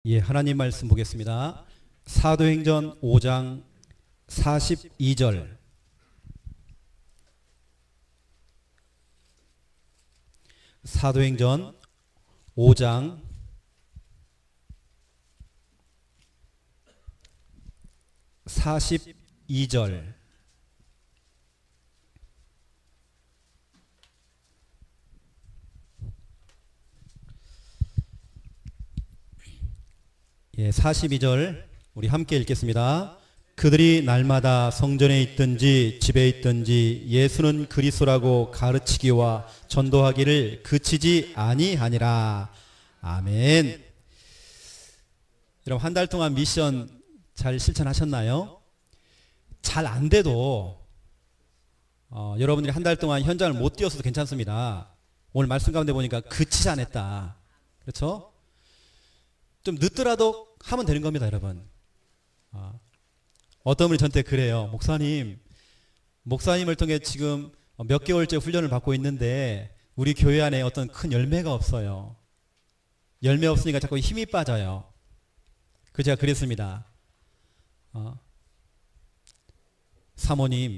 예, 하나님 말씀 보겠습니다. 사도행전 5장 42절. 사도행전 5장 42절. 예, 42절 우리 함께 읽겠습니다. 그들이 날마다 성전에 있든지 집에 있든지 예수는 그리스도라고 가르치기와 전도하기를 그치지 아니하니라. 아멘. 여러분, 한 달 동안 미션 잘 실천하셨나요? 잘 안 돼도 여러분들이 한 달 동안 현장을 못 뛰었어도 괜찮습니다. 오늘 말씀 가운데 보니까 그치지 않았다. 그렇죠? 좀 늦더라도 하면 되는 겁니다, 여러분. 어떤 분이 저한테 그래요. 목사님을 통해 지금 몇 개월째 훈련을 받고 있는데 우리 교회 안에 어떤 큰 열매가 없어요. 열매 없으니까 자꾸 힘이 빠져요. 그 제가 그랬습니다. 사모님,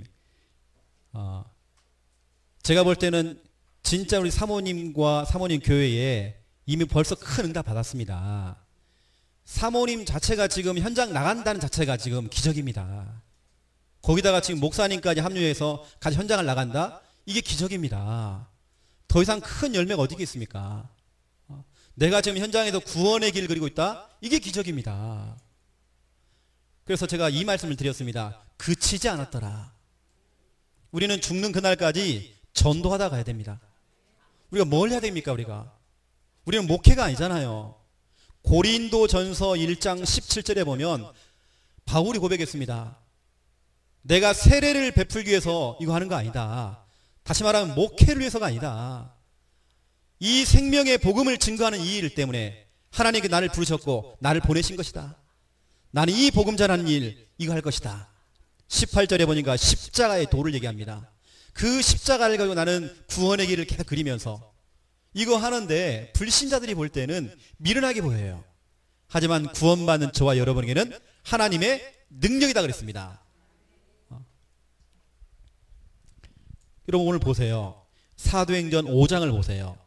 제가 볼 때는 진짜 우리 사모님과 사모님 교회에 이미 벌써 큰 응답 받았습니다. 사모님 자체가 지금 현장 나간다는 자체가 지금 기적입니다. 거기다가 지금 목사님까지 합류해서 같이 현장을 나간다? 이게 기적입니다. 더 이상 큰 열매가 어디 있겠습니까? 내가 지금 현장에서 구원의 길을 그리고 있다? 이게 기적입니다. 그래서 제가 이 말씀을 드렸습니다. 그치지 않았더라. 우리는 죽는 그날까지 전도하다 가야 됩니다. 우리가 뭘 해야 됩니까? 우리는 목회가 아니잖아요. 고린도전서 1장 17절에 보면 바울이 고백했습니다. 내가 세례를 베풀기 위해서 이거 하는 거 아니다. 다시 말하면 목회를 위해서가 아니다. 이 생명의 복음을 증거하는 이 일 때문에 하나님께 나를 부르셨고 나를 보내신 것이다. 나는 이 복음 전하는 일 이거 할 것이다. 18절에 보니까 십자가의 도를 얘기합니다. 그 십자가를 가지고 나는 구원의 길을 계속 그리면서 이거 하는데 불신자들이 볼 때는 미련하게 보여요. 하지만 구원받는 저와 여러분에게는 하나님의 능력이다 그랬습니다. 여러분, 오늘 보세요. 사도행전 5장을 보세요.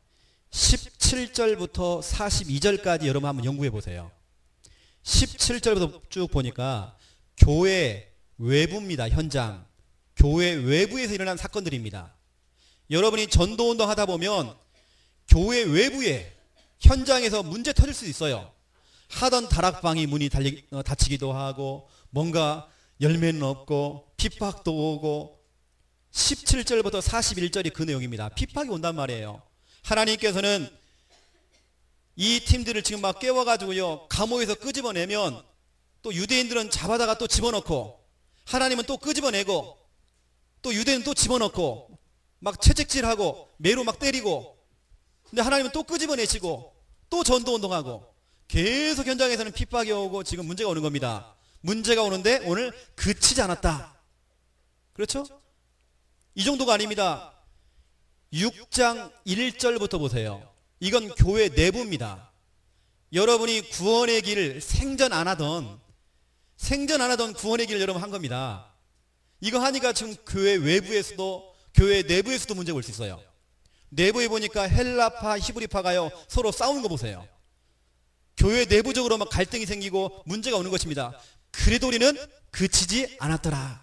17절부터 42절까지 여러분 한번 연구해 보세요. 17절부터 쭉 보니까 교회 외부입니다. 현장. 교회 외부에서 일어난 사건들입니다. 여러분이 전도운동 하다 보면 교회 외부에 현장에서 문제 터질 수 있어요. 하던 다락방이 문이 닫히기도 하고 뭔가 열매는 없고 핍박도 오고 17절부터 41절이 그 내용입니다. 핍박이 온단 말이에요. 하나님께서는 이 팀들을 지금 막 깨워가지고요 감옥에서 끄집어내면 또 유대인들은 잡아다가 또 집어넣고 하나님은 또 끄집어내고 또 유대인은 또 집어넣고 막 채찍질하고 매로 막 때리고 근데 하나님은 또 끄집어내시고 또 전도운동하고 계속 현장에서는 핍박이 오고 지금 문제가 오는 겁니다. 문제가 오는데 오늘 그치지 않았다. 그렇죠? 이 정도가 아닙니다. 6장 1절부터 보세요. 이건 교회 내부입니다. 여러분이 구원의 길을 생전 안 하던 구원의 길을 여러분 한 겁니다. 이거 하니까 지금 교회 외부에서도 교회 내부에서도 문제가 올 수 있어요. 내부에 보니까 헬라파, 히브리파가요 서로 싸우는 거 보세요. 교회 내부적으로 막 갈등이 생기고 문제가 오는 것입니다. 그래도 우리는 그치지 않았더라.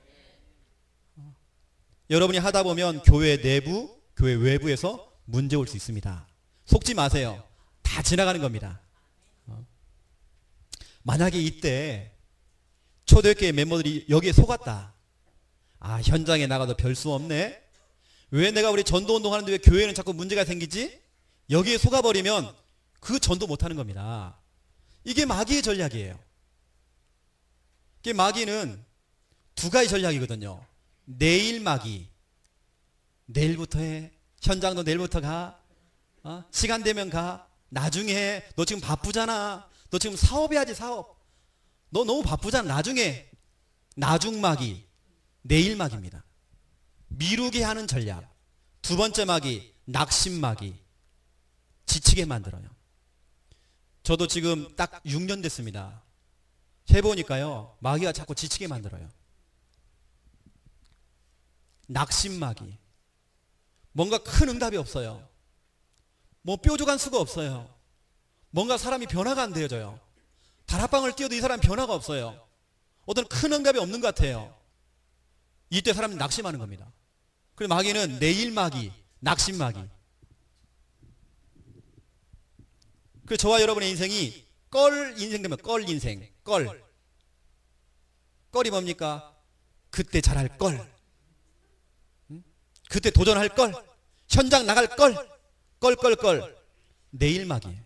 여러분이 하다 보면 교회 내부, 교회 외부에서 문제 올 수 있습니다. 속지 마세요. 다 지나가는 겁니다. 만약에 이때 초대교회 멤버들이 여기에 속았다. 현장에 나가도 별 수 없네. 왜 내가 우리 전도운동 하는데 왜 교회는 자꾸 문제가 생기지? 여기에 속아버리면 그 전도 못하는 겁니다. 이게 마귀의 전략이에요. 이게 마귀는 두 가지 전략이거든요. 내일 마귀. 내일부터 해. 현장도 내일부터 가. 시간 되면 가. 나중에 해. 너 지금 바쁘잖아. 너 지금 사업해야지 사업. 너 너무 바쁘잖아. 나중에. 나중 마귀. 내일 마귀입니다. 미루게 하는 전략. 두 번째 마귀, 낙심 마귀. 지치게 만들어요. 저도 지금 딱 6년 됐습니다. 해보니까요, 마귀가 자꾸 지치게 만들어요. 낙심마귀. 뭔가 큰 응답이 없어요. 뭐 뾰족한 수가 없어요. 뭔가 사람이 변화가 안 되어져요. 다락방을 뛰어도 이 사람 변화가 없어요. 어떤 큰 응답이 없는 것 같아요. 이때 사람이 낙심하는 겁니다. 그리고 마귀는 내일마귀, 낙심마귀. 그래서 저와 여러분의 인생이 껄 인생 되면 껄 인생, 껄. 껄이 뭡니까? 그때 잘할 걸. 그때 도전할 걸. 현장 나갈 걸. 껄. 내일마귀.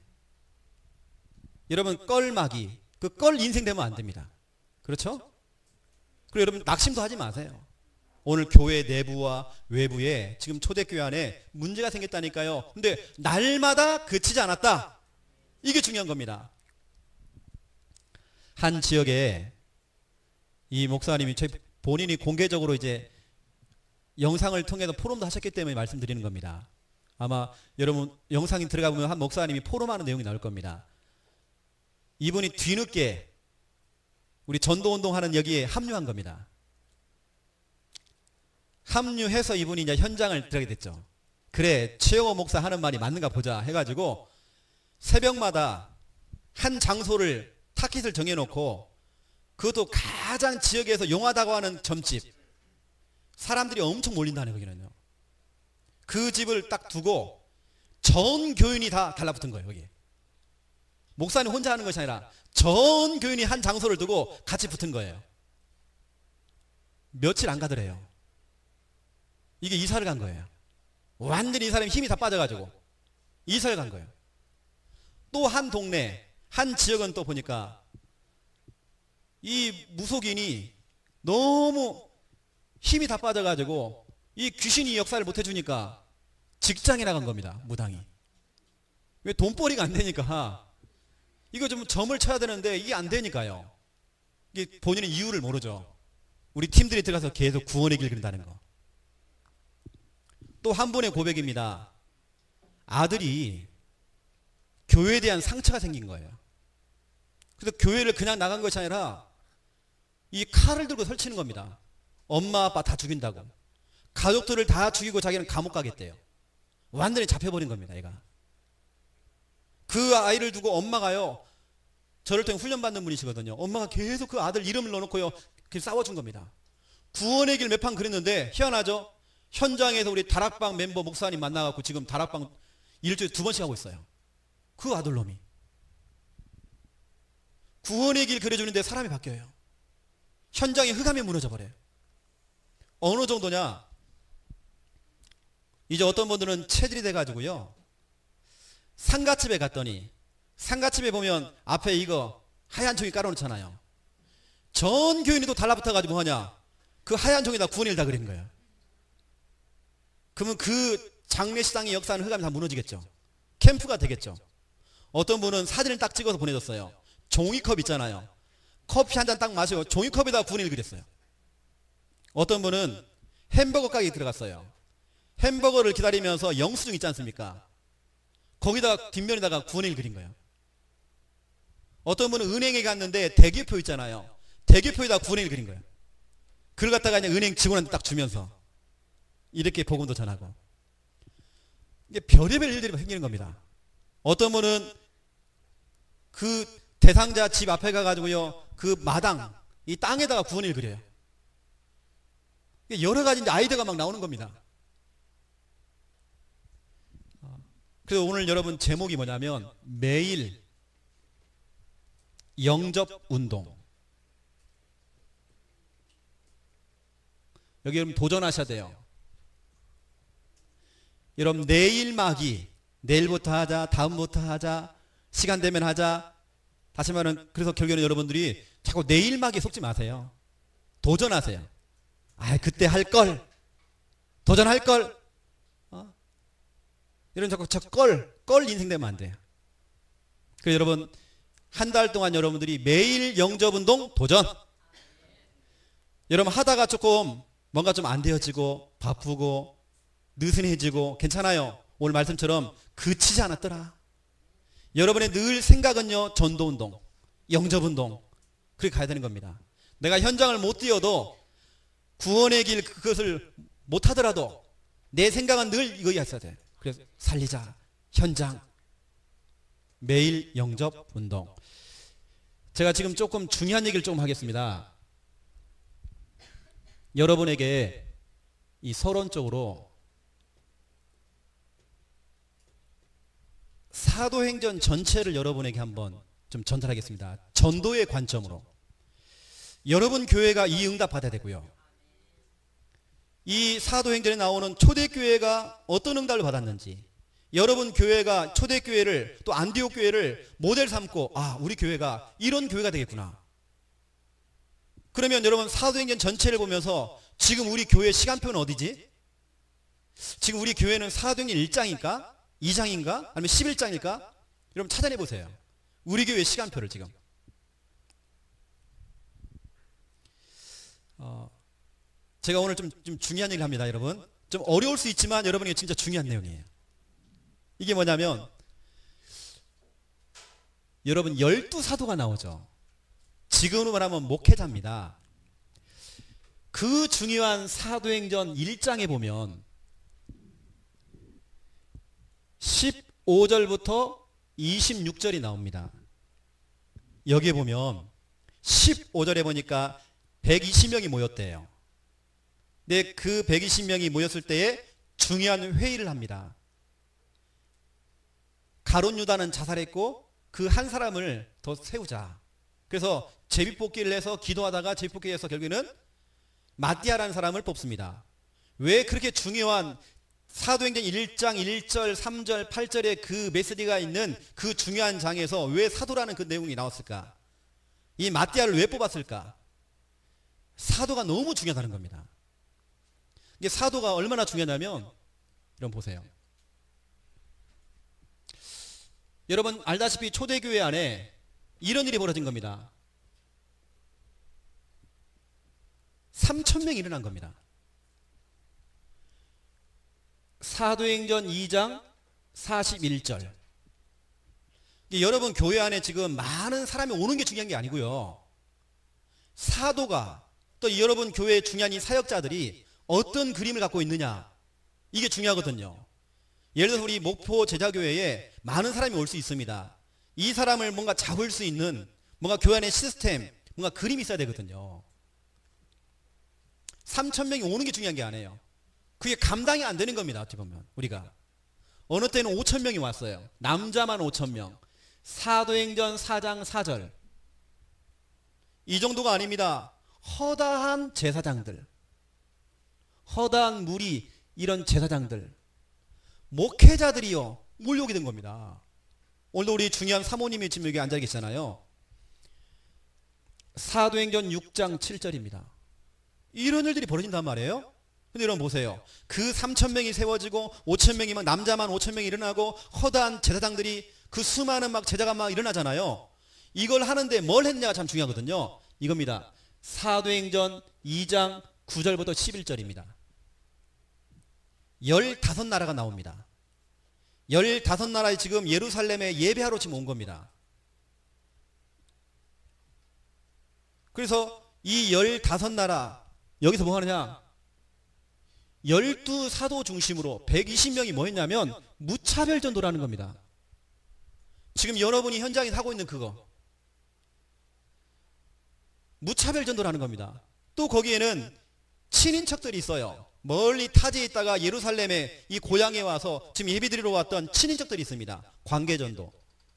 여러분 껄마귀. 그 껄 인생 되면 안 됩니다. 그렇죠? 그리고 여러분 낙심도 하지 마세요. 오늘 교회 내부와 외부에 지금 초대교회 안에 문제가 생겼다니까요. 근데 날마다 그치지 않았다. 이게 중요한 겁니다. 한 지역에 이 목사님이 본인이 공개적으로 이제 영상을 통해서 포럼도 하셨기 때문에 말씀드리는 겁니다. 아마 여러분 영상이 들어가 보면 한 목사님이 포럼하는 내용이 나올 겁니다. 이분이 뒤늦게 우리 전도운동하는 여기에 합류한 겁니다. 합류해서 이분이 이제 현장을 들어가게 됐죠. 그래, 최영호 목사 하는 말이 맞는가 보자 해가지고 새벽마다 한 장소를 타깃을 정해놓고 그것도 가장 지역에서 용하다고 하는 점집, 사람들이 엄청 몰린다는 거기는요. 그 집을 딱 두고 전 교인이 다 달라붙은 거예요. 여기 목사님 혼자 하는 것이 아니라 전 교인이 한 장소를 두고 같이 붙은 거예요. 며칠 안 가더래요. 이게 이사를 간 거예요. 완전히 이 사람이 힘이 다 빠져가지고 이사를 간 거예요. 또 한 동네, 한 지역은 또 보니까 이 무속인이 너무 힘이 다 빠져가지고 이 귀신이 역사를 못 해주니까 직장에 나간 겁니다. 무당이. 왜 돈벌이가 안 되니까 이거 좀 점을 쳐야 되는데 이게 안 되니까요. 이게 본인은 이유를 모르죠. 우리 팀들이 들어가서 계속 구원의 길 그린다는 거. 또 한 분의 고백입니다. 아들이 교회에 대한 상처가 생긴 거예요. 그래서 교회를 그냥 나간 것이 아니라 이 칼을 들고 설치는 겁니다. 엄마 아빠 다 죽인다고. 가족들을 다 죽이고 자기는 감옥 가겠대요. 완전히 잡혀버린 겁니다. 얘가. 그 아이를 두고 엄마가요, 저를 통해 훈련받는 분이시거든요. 엄마가 계속 그 아들 이름을 넣어놓고요 싸워준 겁니다. 구원의 길 몇 판 그랬는데 희한하죠. 현장에서 우리 다락방 멤버 목사님 만나갖고 지금 다락방 일주일에 2번씩 하고 있어요. 그 아들놈이. 구원의 길 그려주는데 사람이 바뀌어요. 현장에 흑암이 무너져 버려요. 어느 정도냐, 이제 어떤 분들은 체질이 돼가지고요, 상가집에 갔더니 상가집에 보면 앞에 이거 하얀 종이 깔아놓잖아요. 전 교인이 또 달라붙어가지고 뭐하냐, 그 하얀 종이다 구원의 길 다 그린 거예요. 그러면 그 장례식장의 역사는 흑암이 다 무너지겠죠. 캠프가 되겠죠. 어떤 분은 사진을 딱 찍어서 보내줬어요. 종이컵 있잖아요. 커피 한 잔 딱 마시고 종이컵에다 구원의 길 그렸어요. 어떤 분은 햄버거 가게에 들어갔어요. 햄버거를 기다리면서 영수증 있지 않습니까? 거기다가 뒷면에다가 구원의 길 그린 거예요. 어떤 분은 은행에 갔는데 대기표 있잖아요. 대기표에다 구원의 길 그린 거예요. 그걸 갖다가 그냥 은행 직원한테 딱 주면서 이렇게 복음도 전하고. 이게 별의별 일들이 생기는 겁니다. 어떤 분은 그 대상자 집 앞에 가가지고요, 그 마당, 이 땅에다가 구원을 그려요. 여러 가지 이제 아이디어가 막 나오는 겁니다. 그래서 오늘 여러분 제목이 뭐냐면 매일 영접 운동. 여기 여러분 도전하셔야 돼요. 여러분 내일 마귀, 내일부터 하자, 다음부터 하자, 시간 되면 하자. 다시 말하면 그래서 결국에는 여러분들이 자꾸 내일 마귀에 속지 마세요. 도전하세요. 아, 그때 할 걸, 도전할 걸, 이런 자꾸 걸 인생 되면 안 돼요. 그래서 여러분 한 달 동안 여러분들이 매일 영접운동 도전. 여러분 하다가 조금 뭔가 좀 안 되어지고 바쁘고 느슨해지고 괜찮아요. 오늘 말씀처럼 그치지 않았더라. 여러분의 늘 생각은요, 전도운동, 영접운동, 그렇게 가야 되는 겁니다. 내가 현장을 못 뛰어도 구원의 길 그것을 못하더라도 내 생각은 늘 이거였어야 돼. 그래서 살리자, 현장, 매일 영접운동. 제가 지금 조금 중요한 얘기를 좀 하겠습니다. 여러분에게 이 서론적으로 사도행전 전체를 여러분에게 한번 좀 전달하겠습니다. 전도의 관점으로. 여러분 교회가 이 응답 받아야 되고요. 이 사도행전에 나오는 초대교회가 어떤 응답을 받았는지, 여러분 교회가 초대교회를 또 안디옥 교회를 모델 삼고 우리 교회가 이런 교회가 되겠구나. 그러면 여러분 사도행전 전체를 보면서 지금 우리 교회 시간표는 어디지? 지금 우리 교회는 사도행전 1장인가? 2장인가? 아니면 11장일까? 여러분 찾아내 보세요. 우리 교회 시간표를 지금. 제가 오늘 좀 중요한 얘기를 합니다, 여러분. 좀 어려울 수 있지만 여러분에게 진짜 중요한 내용이에요. 이게 뭐냐면 여러분 12사도가 나오죠. 지금으로 말하면 목회자입니다. 그 중요한 사도행전 1장에 보면 15절부터 26절이 나옵니다. 여기에 보면 15절에 보니까 120명이 모였대요. 근데 그 120명이 모였을 때에 중요한 회의를 합니다. 가룟 유다는 자살했고 그 한 사람을 더 세우자. 그래서 제비뽑기를 해서 기도하다가 제비뽑기에서 결국에는 마띠아라는 사람을 뽑습니다. 왜 그렇게 중요한 사도행전 1장 1절 3절 8절에 그 메시지가 있는 그 중요한 장에서 왜 사도라는 그 내용이 나왔을까? 이 마띠아를 왜 뽑았을까? 사도가 너무 중요하다는 겁니다. 이게 사도가 얼마나 중요하냐면 여러분 보세요. 여러분 알다시피 초대교회 안에 이런 일이 벌어진 겁니다. 3,000명이 일어난 겁니다. 사도행전 2장 41절. 여러분 교회 안에 지금 많은 사람이 오는 게 중요한 게 아니고요. 사도가 또 여러분 교회의 중요한 이 사역자들이 어떤 그림을 갖고 있느냐, 이게 중요하거든요. 예를 들어서 우리 목포 제자교회에 많은 사람이 올 수 있습니다. 이 사람을 뭔가 잡을 수 있는 뭔가 교회 안의 시스템, 뭔가 그림이 있어야 되거든요. 3,000명이 오는 게 중요한 게 아니에요. 그게 감당이 안 되는 겁니다. 어떻게 보면 우리가 어느 때는 5,000명이 왔어요. 남자만 5,000명. 사도행전 4장 4절. 이 정도가 아닙니다. 허다한 제사장들, 허다한 무리, 이런 제사장들, 목회자들이요 몰려오게 된 겁니다. 오늘도 우리 중요한 사모님이 지금 여기 앉아 계시잖아요. 사도행전 6장 7절입니다. 이런 일들이 벌어진단 말이에요. 근데 여러분 보세요. 그 3,000명이 세워지고 5,000명이 막 남자만 5,000명이 일어나고 허다한 제사장들이 그 수많은 막 제자가 막 일어나잖아요. 이걸 하는데 뭘 했냐가 참 중요하거든요. 이겁니다. 사도행전 2장 9절부터 11절입니다. 15나라가 나옵니다. 15나라에 지금 예루살렘에 예배하러 지금 온 겁니다. 그래서 이 15나라 여기서 뭐 하느냐, 12사도 중심으로 120명이 뭐 했냐면 무차별 전도라는 겁니다. 지금 여러분이 현장에 하고 있는 그거 무차별 전도라는 겁니다. 또 거기에는 친인척들이 있어요. 멀리 타지에 있다가 예루살렘에 이 고향에 와서 지금 예배드리러 왔던 친인척들이 있습니다. 관계전도.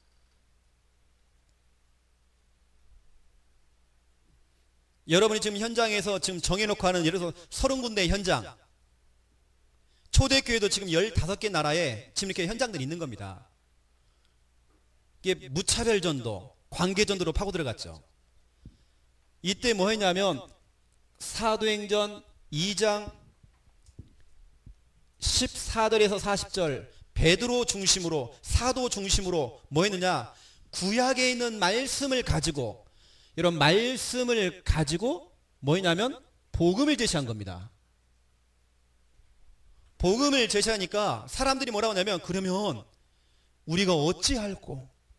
여러분이 지금 현장에서 지금 정해놓고 하는 예를 들어서 30군데의 현장, 초대교회도 지금 15개 나라에 지금 이렇게 현장들이 있는 겁니다. 이게 무차별전도, 관계전도로 파고 들어갔죠. 이때 뭐 했냐면 사도행전 2장 14절에서 40절 베드로 중심으로, 사도 중심으로 뭐 했느냐, 구약에 있는 말씀을 가지고, 이런 말씀을 가지고 뭐 했냐면 복음을 제시한 겁니다. 복음을 제시하니까 사람들이 뭐라고 하냐면, 그러면 우리가 어찌할꼬,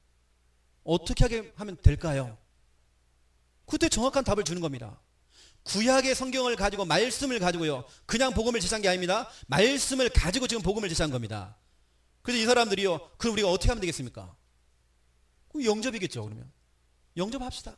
어떻게 하면 될까요? 그때 정확한 답을 주는 겁니다. 구약의 성경을 가지고 말씀을 가지고요. 그냥 복음을 제시한 게 아닙니다. 말씀을 가지고 지금 복음을 제시한 겁니다. 그래서 이 사람들이요. 그럼 우리가 어떻게 하면 되겠습니까? 영접이겠죠. 그러면 영접합시다.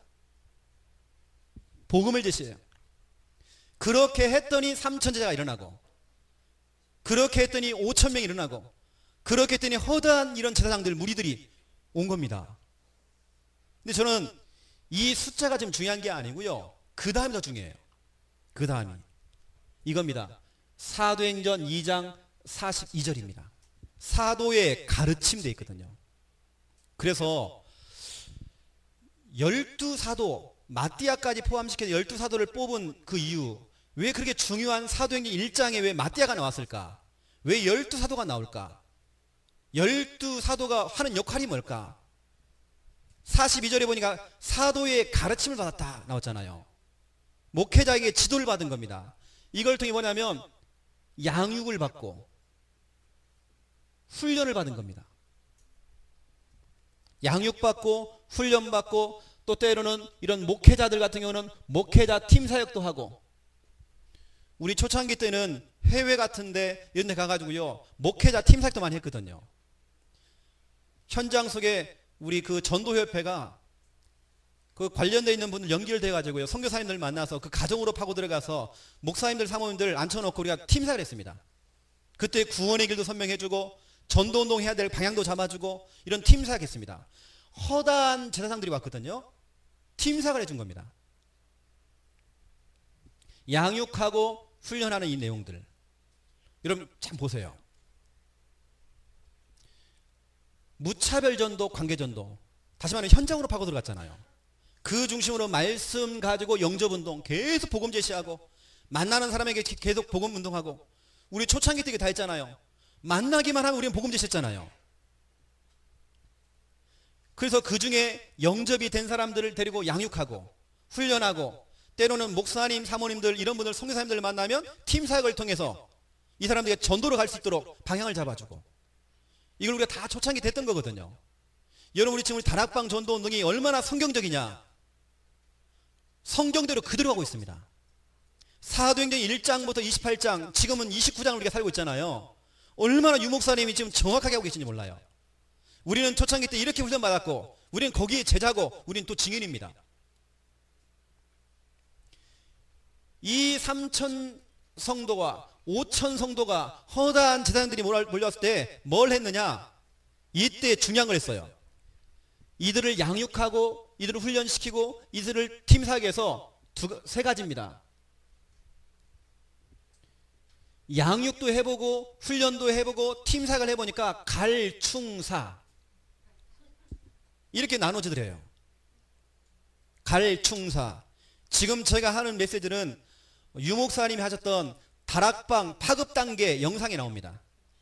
복음을 제시해요. 그렇게 했더니 3천 제자가 일어나고, 그렇게 했더니 5천 명이 일어나고, 그렇게 했더니 허다한 이런 제사장들 무리들이 온 겁니다. 근데 저는 이 숫자가 지금 중요한 게 아니고요. 그 다음이 더 중요해요. 그 다음이 이겁니다. 사도행전 2장 42절입니다. 사도의 가르침 돼 있거든요. 그래서 12사도, 마띠아까지 포함시켜서 12사도를 뽑은 그 이유, 왜 그렇게 중요한 사도행전 1장에 왜 마띠아가 나왔을까? 왜 12사도가 나올까? 12사도가 하는 역할이 뭘까? 42절에 보니까 사도의 가르침을 받았다 나왔잖아요. 목회자에게 지도를 받은 겁니다. 이걸 통해 뭐냐면 양육을 받고 훈련을 받은 겁니다. 양육받고 훈련받고, 또 때로는 이런 목회자들 같은 경우는 목회자 팀 사역도 하고, 우리 초창기 때는 해외 같은데 이런 데 가가지고요 목회자 팀 사역도 많이 했거든요. 현장 속에 우리 그 전도협회가 그 관련되어 있는 분들 연결돼 가지고요 선교사님들 만나서 그 가정으로 파고 들어가서 목사님들 사모님들 앉혀놓고 우리가 팀 사역을 했습니다. 그때 구원의 길도 선명해주고 전도운동 해야 될 방향도 잡아주고 이런 팀 사역 했습니다. 허다한 제사장들이 왔거든요. 팀 사역을 해준 겁니다. 양육하고 훈련하는 이 내용들 여러분 참 보세요. 무차별전도, 관계전도, 다시 말하면 현장으로 파고 들어갔잖아요. 그 중심으로 말씀 가지고 영접운동 계속 복음 제시하고, 만나는 사람에게 계속 복음 운동하고, 우리 초창기 때 다 했잖아요. 만나기만 하면 우리는 복음 제시했잖아요. 그래서 그 중에 영접이 된 사람들을 데리고 양육하고 훈련하고, 때로는 목사님, 사모님들 이런 분들, 선교사님들을 만나면 팀 사역을 통해서 이 사람들에게 전도로 갈 수 있도록 방향을 잡아주고, 이걸 우리가 다 초창기 됐던 거거든요. 여러분, 우리 지금 우리 다락방 전도 운동이 얼마나 성경적이냐? 성경대로 그대로 하고 있습니다. 사도행전 1장부터 28장, 지금은 29장을 우리가 살고 있잖아요. 얼마나 유목사님이 지금 정확하게 하고 계신지 몰라요. 우리는 초창기 때 이렇게 훈련받았고, 우리는 거기에 제자고, 우리는 또 증인입니다. 이 3천 성도와 5천 성도가 허다한 제사장들이 몰려왔을 때 뭘 했느냐? 이때 중요한 걸 했어요. 이들을 양육하고, 이들을 훈련시키고, 이들을 팀 사역에서 세 가지입니다. 양육도 해보고 훈련도 해보고 팀 사역을 해보니까 갈충사 이렇게 나눠지더래요. 갈충사. 지금 제가 하는 메시지는 유목사님이 하셨던 다락방 파급 단계 영상에 나옵니다.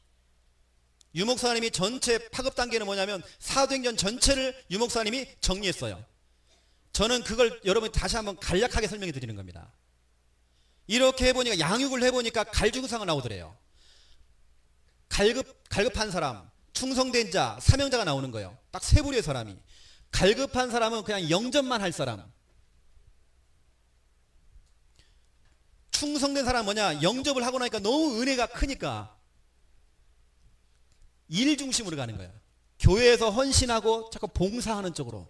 유목사님이 전체 파급 단계는 뭐냐면 사도행전 전체를 유목사님이 정리했어요. 저는 그걸 여러분 다시 한번 간략하게 설명해 드리는 겁니다. 이렇게 해보니까, 양육을 해보니까 갈중사가 나오더래요. 갈급한 사람, 충성된 자, 사명자가 나오는 거예요. 딱 세 부류의 사람이. 갈급한 사람은 그냥 영접만 할 사람. 충성된 사람은 뭐냐? 영접을 하고 나니까 너무 은혜가 크니까 일 중심으로 가는 거예요. 교회에서 헌신하고 자꾸 봉사하는 쪽으로.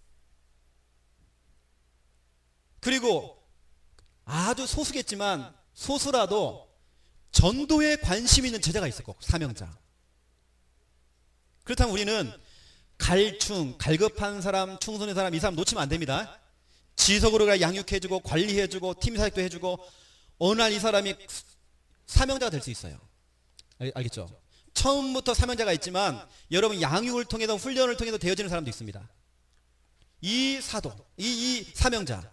그리고 아주 소수겠지만, 소수라도 전도에 관심 있는 제자가 있을 거고, 사명자. 그렇다면 우리는 갈급한 사람, 충성된 사람, 이 사람 놓치면 안 됩니다. 지속으로 양육해주고 관리해주고 팀 사역도 해주고, 어느 날 이 사람이 사명자가 될 수 있어요. 알겠죠? 처음부터 사명자가 있지만 여러분 양육을 통해서, 훈련을 통해서 되어지는 사람도 있습니다. 이 사도, 이 사명자,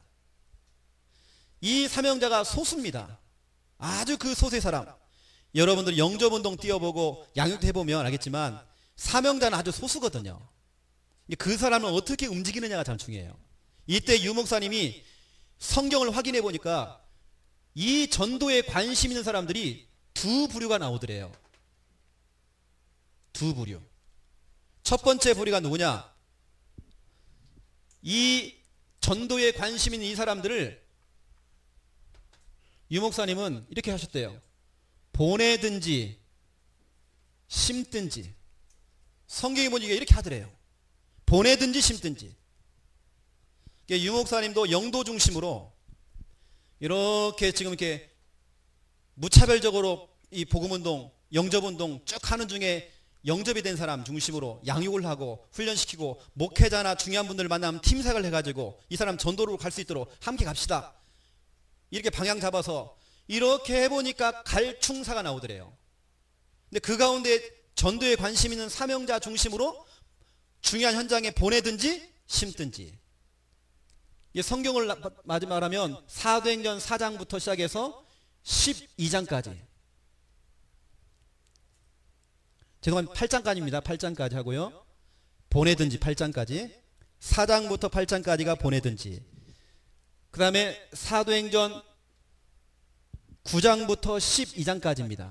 이 사명자가 소수입니다. 아주 그 소수의 사람. 여러분들 영접운동 뛰어보고 양육도 해보면 알겠지만 사명자는 아주 소수거든요. 그 사람은 어떻게 움직이느냐가 참 중요해요. 이때 유목사님이 성경을 확인해 보니까 이 전도에 관심 있는 사람들이 두 부류가 나오더래요. 두 부류. 첫 번째 부류가 누구냐? 이 전도에 관심 있는 이 사람들을 유 목사님은 이렇게 하셨대요. 보내든지 심든지. 성경에 보니까 이렇게 하더래요. 보내든지 심든지. 유 목사님도 영도 중심으로 이렇게 지금 이렇게 무차별적으로 이 복음운동, 영접운동 쭉 하는 중에 영접이 된 사람 중심으로 양육을 하고 훈련시키고 목회자나 중요한 분들을 만나면 팀색을 해가지고 이 사람 전도로 갈 수 있도록 함께 갑시다. 이렇게 방향 잡아서 이렇게 해보니까 갈충사가 나오더래요. 근데 그 가운데 전도에 관심 있는 사명자 중심으로 중요한 현장에 보내든지 심든지. 성경을 마지막으로 말하면 사도행전 4장부터 시작해서 12장까지. 죄송합니다. 8장까지입니다. 8장까지 하고요. 보내든지 8장까지. 4장부터 8장까지가 보내든지. 그 다음에 사도행전 9장부터 12장까지입니다.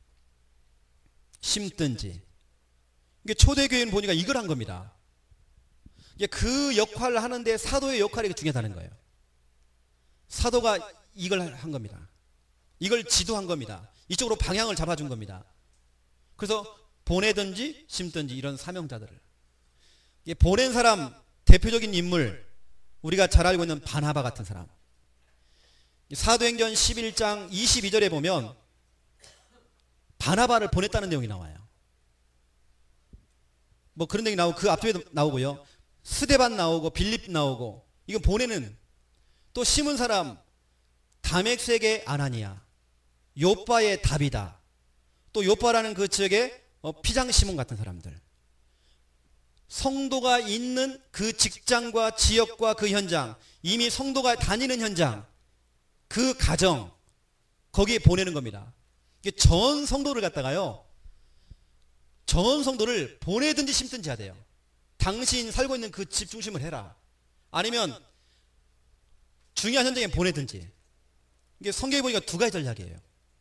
심든지. 이게 초대교회는 보니까 이걸 한 겁니다. 그 역할을 하는데 사도의 역할이 중요하다는 거예요. 사도가 이걸 한 겁니다. 이걸 지도한 겁니다. 이쪽으로 방향을 잡아준 겁니다. 그래서 보내든지 심든지 이런 사명자들을. 보낸 사람 대표적인 인물, 우리가 잘 알고 있는 바나바 같은 사람. 사도행전 11장 22절에 보면 바나바를 보냈다는 내용이 나와요. 뭐 그런 내용이 나오고 그 앞쪽에도 나오고요. 스데반 나오고 빌립 나오고. 이건 보내는. 또 심은 사람 다메섹의 아나니아, 요빠의 다비다, 또 요빠라는 그 지역에 피장 시몬 같은 사람들. 성도가 있는 그 직장과 지역과 그 현장, 이미 성도가 다니는 현장, 그 가정, 거기에 보내는 겁니다. 이게 전 성도를 갖다가요, 전 성도를 보내든지 심든지 해야 돼요. 당신 살고 있는 그 집 중심을 해라. 아니면 중요한 현장에 보내든지. 이게 성경에 보니까 두 가지 전략이에요.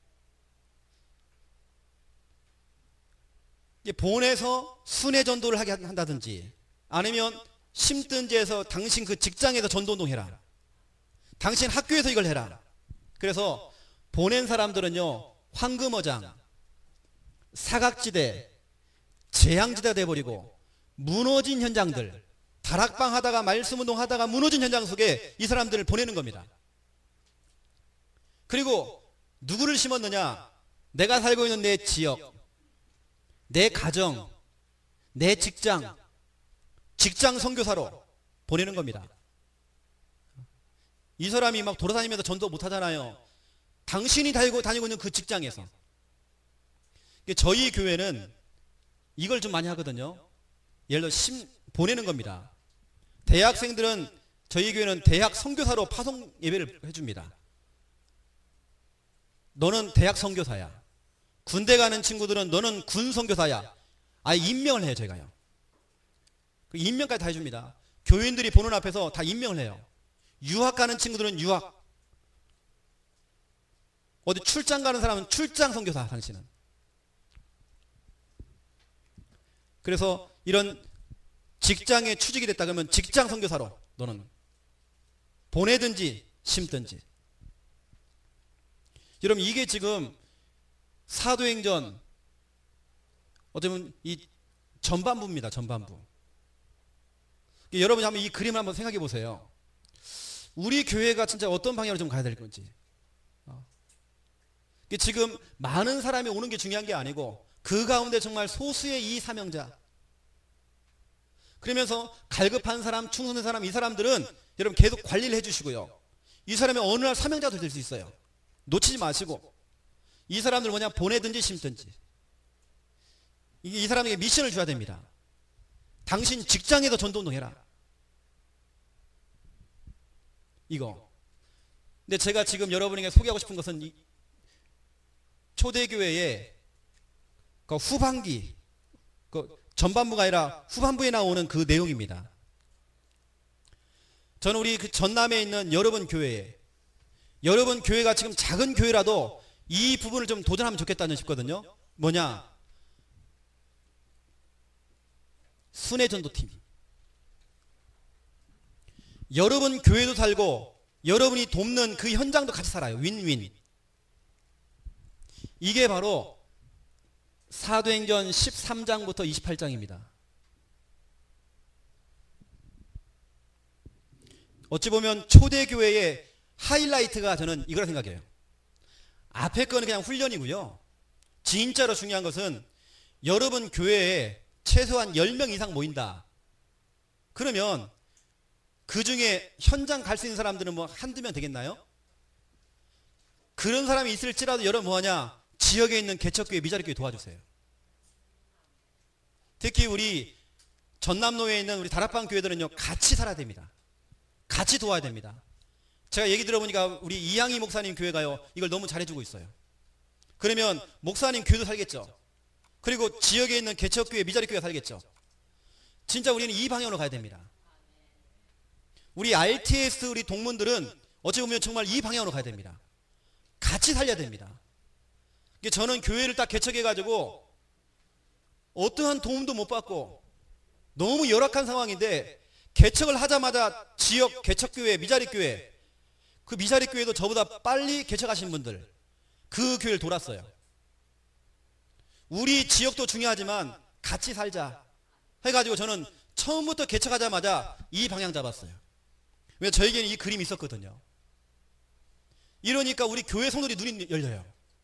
보내서 순회 전도를 하게 한다든지, 아니면 심든지 해서 당신 그 직장에서 전도운동 해라. 당신 학교에서 이걸 해라. 그래서 보낸 사람들은요, 황금어장, 사각지대, 재앙지대가 돼버리고 무너진 현장들, 다락방 하다가 말씀운동 하다가 무너진 현장 속에 이 사람들을 보내는 겁니다. 그리고 누구를 심었느냐? 내가 살고 있는 내 지역, 내 가정, 내 직장, 직장 선교사로 보내는 겁니다. 이 사람이 막 돌아다니면서 전도 못 하잖아요. 당신이 다니고 있는 그 직장에서. 저희 교회는 이걸 좀 많이 하거든요. 예를 들어 보내는 겁니다. 대학생들은, 저희 교회는 대학 선교사로 파송 예배를 해줍니다. 너는 대학 선교사야. 군대 가는 친구들은 너는 군 선교사야. 아예 임명을 해요, 저희가요. 그 임명까지 다 해줍니다. 교인들이 보는 앞에서 다 임명을 해요. 유학 가는 친구들은 유학. 어디 출장 가는 사람은 출장 선교사, 당신은. 그래서 이런 직장에 취직이 됐다 그러면 직장 선교사로 너는 보내든지 심든지. 여러분, 이게 지금 사도행전 어쩌면 이 전반부입니다. 전반부. 여러분이 한번 이 그림을 한번 생각해 보세요. 우리 교회가 진짜 어떤 방향으로 좀 가야 될 건지. 지금 많은 사람이 오는 게 중요한 게 아니고 그 가운데 정말 소수의 이 사명자, 그러면서 갈급한 사람, 충성된 사람, 이 사람들은 여러분 계속 관리를 해주시고요. 이 사람이 어느 날 사명자도 될 수 있어요. 놓치지 마시고 이 사람들 뭐냐, 보내든지 심든지. 이 사람에게 미션을 줘야 됩니다. 당신 직장에서 전도운동 해라. 이거. 근데 제가 지금 여러분에게 소개하고 싶은 것은 이 초대교회의 그 후반기, 그 전반부가 아니라 후반부에 나오는 그 내용입니다. 저는 우리 그 전남에 있는 여러분 교회가 지금 작은 교회라도 이 부분을 좀 도전하면 좋겠다는 싶거든요. 뭐냐? 순회 전도팀. 여러분 교회도 살고 여러분이 돕는 그 현장도 같이 살아요. 윈윈. 이게 바로 사도행전 13장부터 28장입니다. 어찌 보면 초대교회의 하이라이트가 저는 이거라 생각해요. 앞에 거는 그냥 훈련이고요. 진짜로 중요한 것은 여러분 교회에 최소한 10명 이상 모인다. 그러면 그 중에 현장 갈 수 있는 사람들은 뭐 한두 명 되겠나요? 그런 사람이 있을지라도 여러분 뭐하냐? 지역에 있는 개척교회, 미자립교회 도와주세요. 특히 우리 전남로에 있는 우리 다락방 교회들은요, 같이 살아야 됩니다. 같이 도와야 됩니다. 제가 얘기 들어보니까 우리 이양희 목사님 교회가요, 이걸 너무 잘해주고 있어요. 그러면 목사님 교회도 살겠죠. 그리고 지역에 있는 개척교회, 미자립교회가 살겠죠. 진짜 우리는 이 방향으로 가야 됩니다. 우리 RTS 우리 동문들은 어찌 보면 정말 이 방향으로 가야 됩니다. 같이 살려야 됩니다. 저는 교회를 딱 개척해가지고 어떠한 도움도 못 받고 너무 열악한 상황인데 개척을 하자마자 지역 개척교회, 미자립교회, 그 미자립교회도 저보다 빨리 개척하신 분들, 그 교회를 돌았어요. 우리 지역도 중요하지만 같이 살자 해가지고 저는 처음부터 개척하자마자 이 방향 잡았어요. 왜? 저에게는 이 그림이 있었거든요. 이러니까 우리 교회 성도들이 눈이 열려요.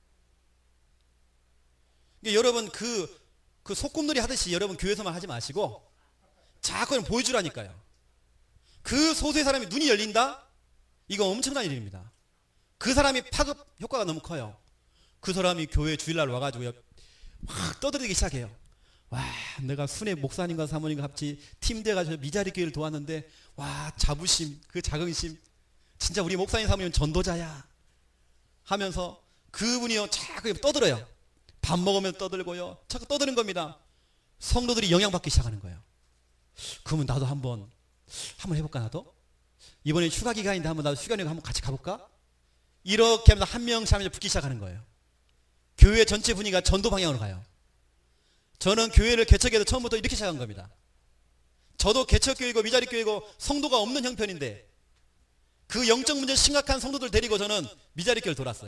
여러분 그 소꿉놀이 하듯이 여러분 교회에서만 하지 마시고 자꾸 보여주라니까요. 그 소수의 사람이 눈이 열린다? 이거 엄청난 일입니다. 그 사람이 파급 효과가 너무 커요. 그 사람이 교회 주일날 와가지고 확 떠들기 시작해요. 와, 내가 순회 목사님과 사모님과 같이 팀 돼가지고 미자립교회를 도왔는데 와, 자부심, 그 자긍심, 진짜 우리 목사님 사모님 전도자야 하면서 그분이요 자꾸 떠들어요. 밥 먹으면 떠들고요, 자꾸 떠드는 겁니다. 성도들이 영향받기 시작하는 거예요. 그러면 나도 한번 해볼까? 나도 이번에 휴가 기간인데 나도 휴가 내고 한번 같이 가볼까? 이렇게 하면서 한 명씩 하면서 붙기 시작하는 거예요. 교회 전체 분위기가 전도 방향으로 가요. 저는 교회를 개척해서 처음부터 이렇게 시작한 겁니다. 저도 개척교회고 미자립교회고 성도가 없는 형편인데 그 영적 문제 심각한 성도들 데리고 저는 미자립교회를 돌았어요.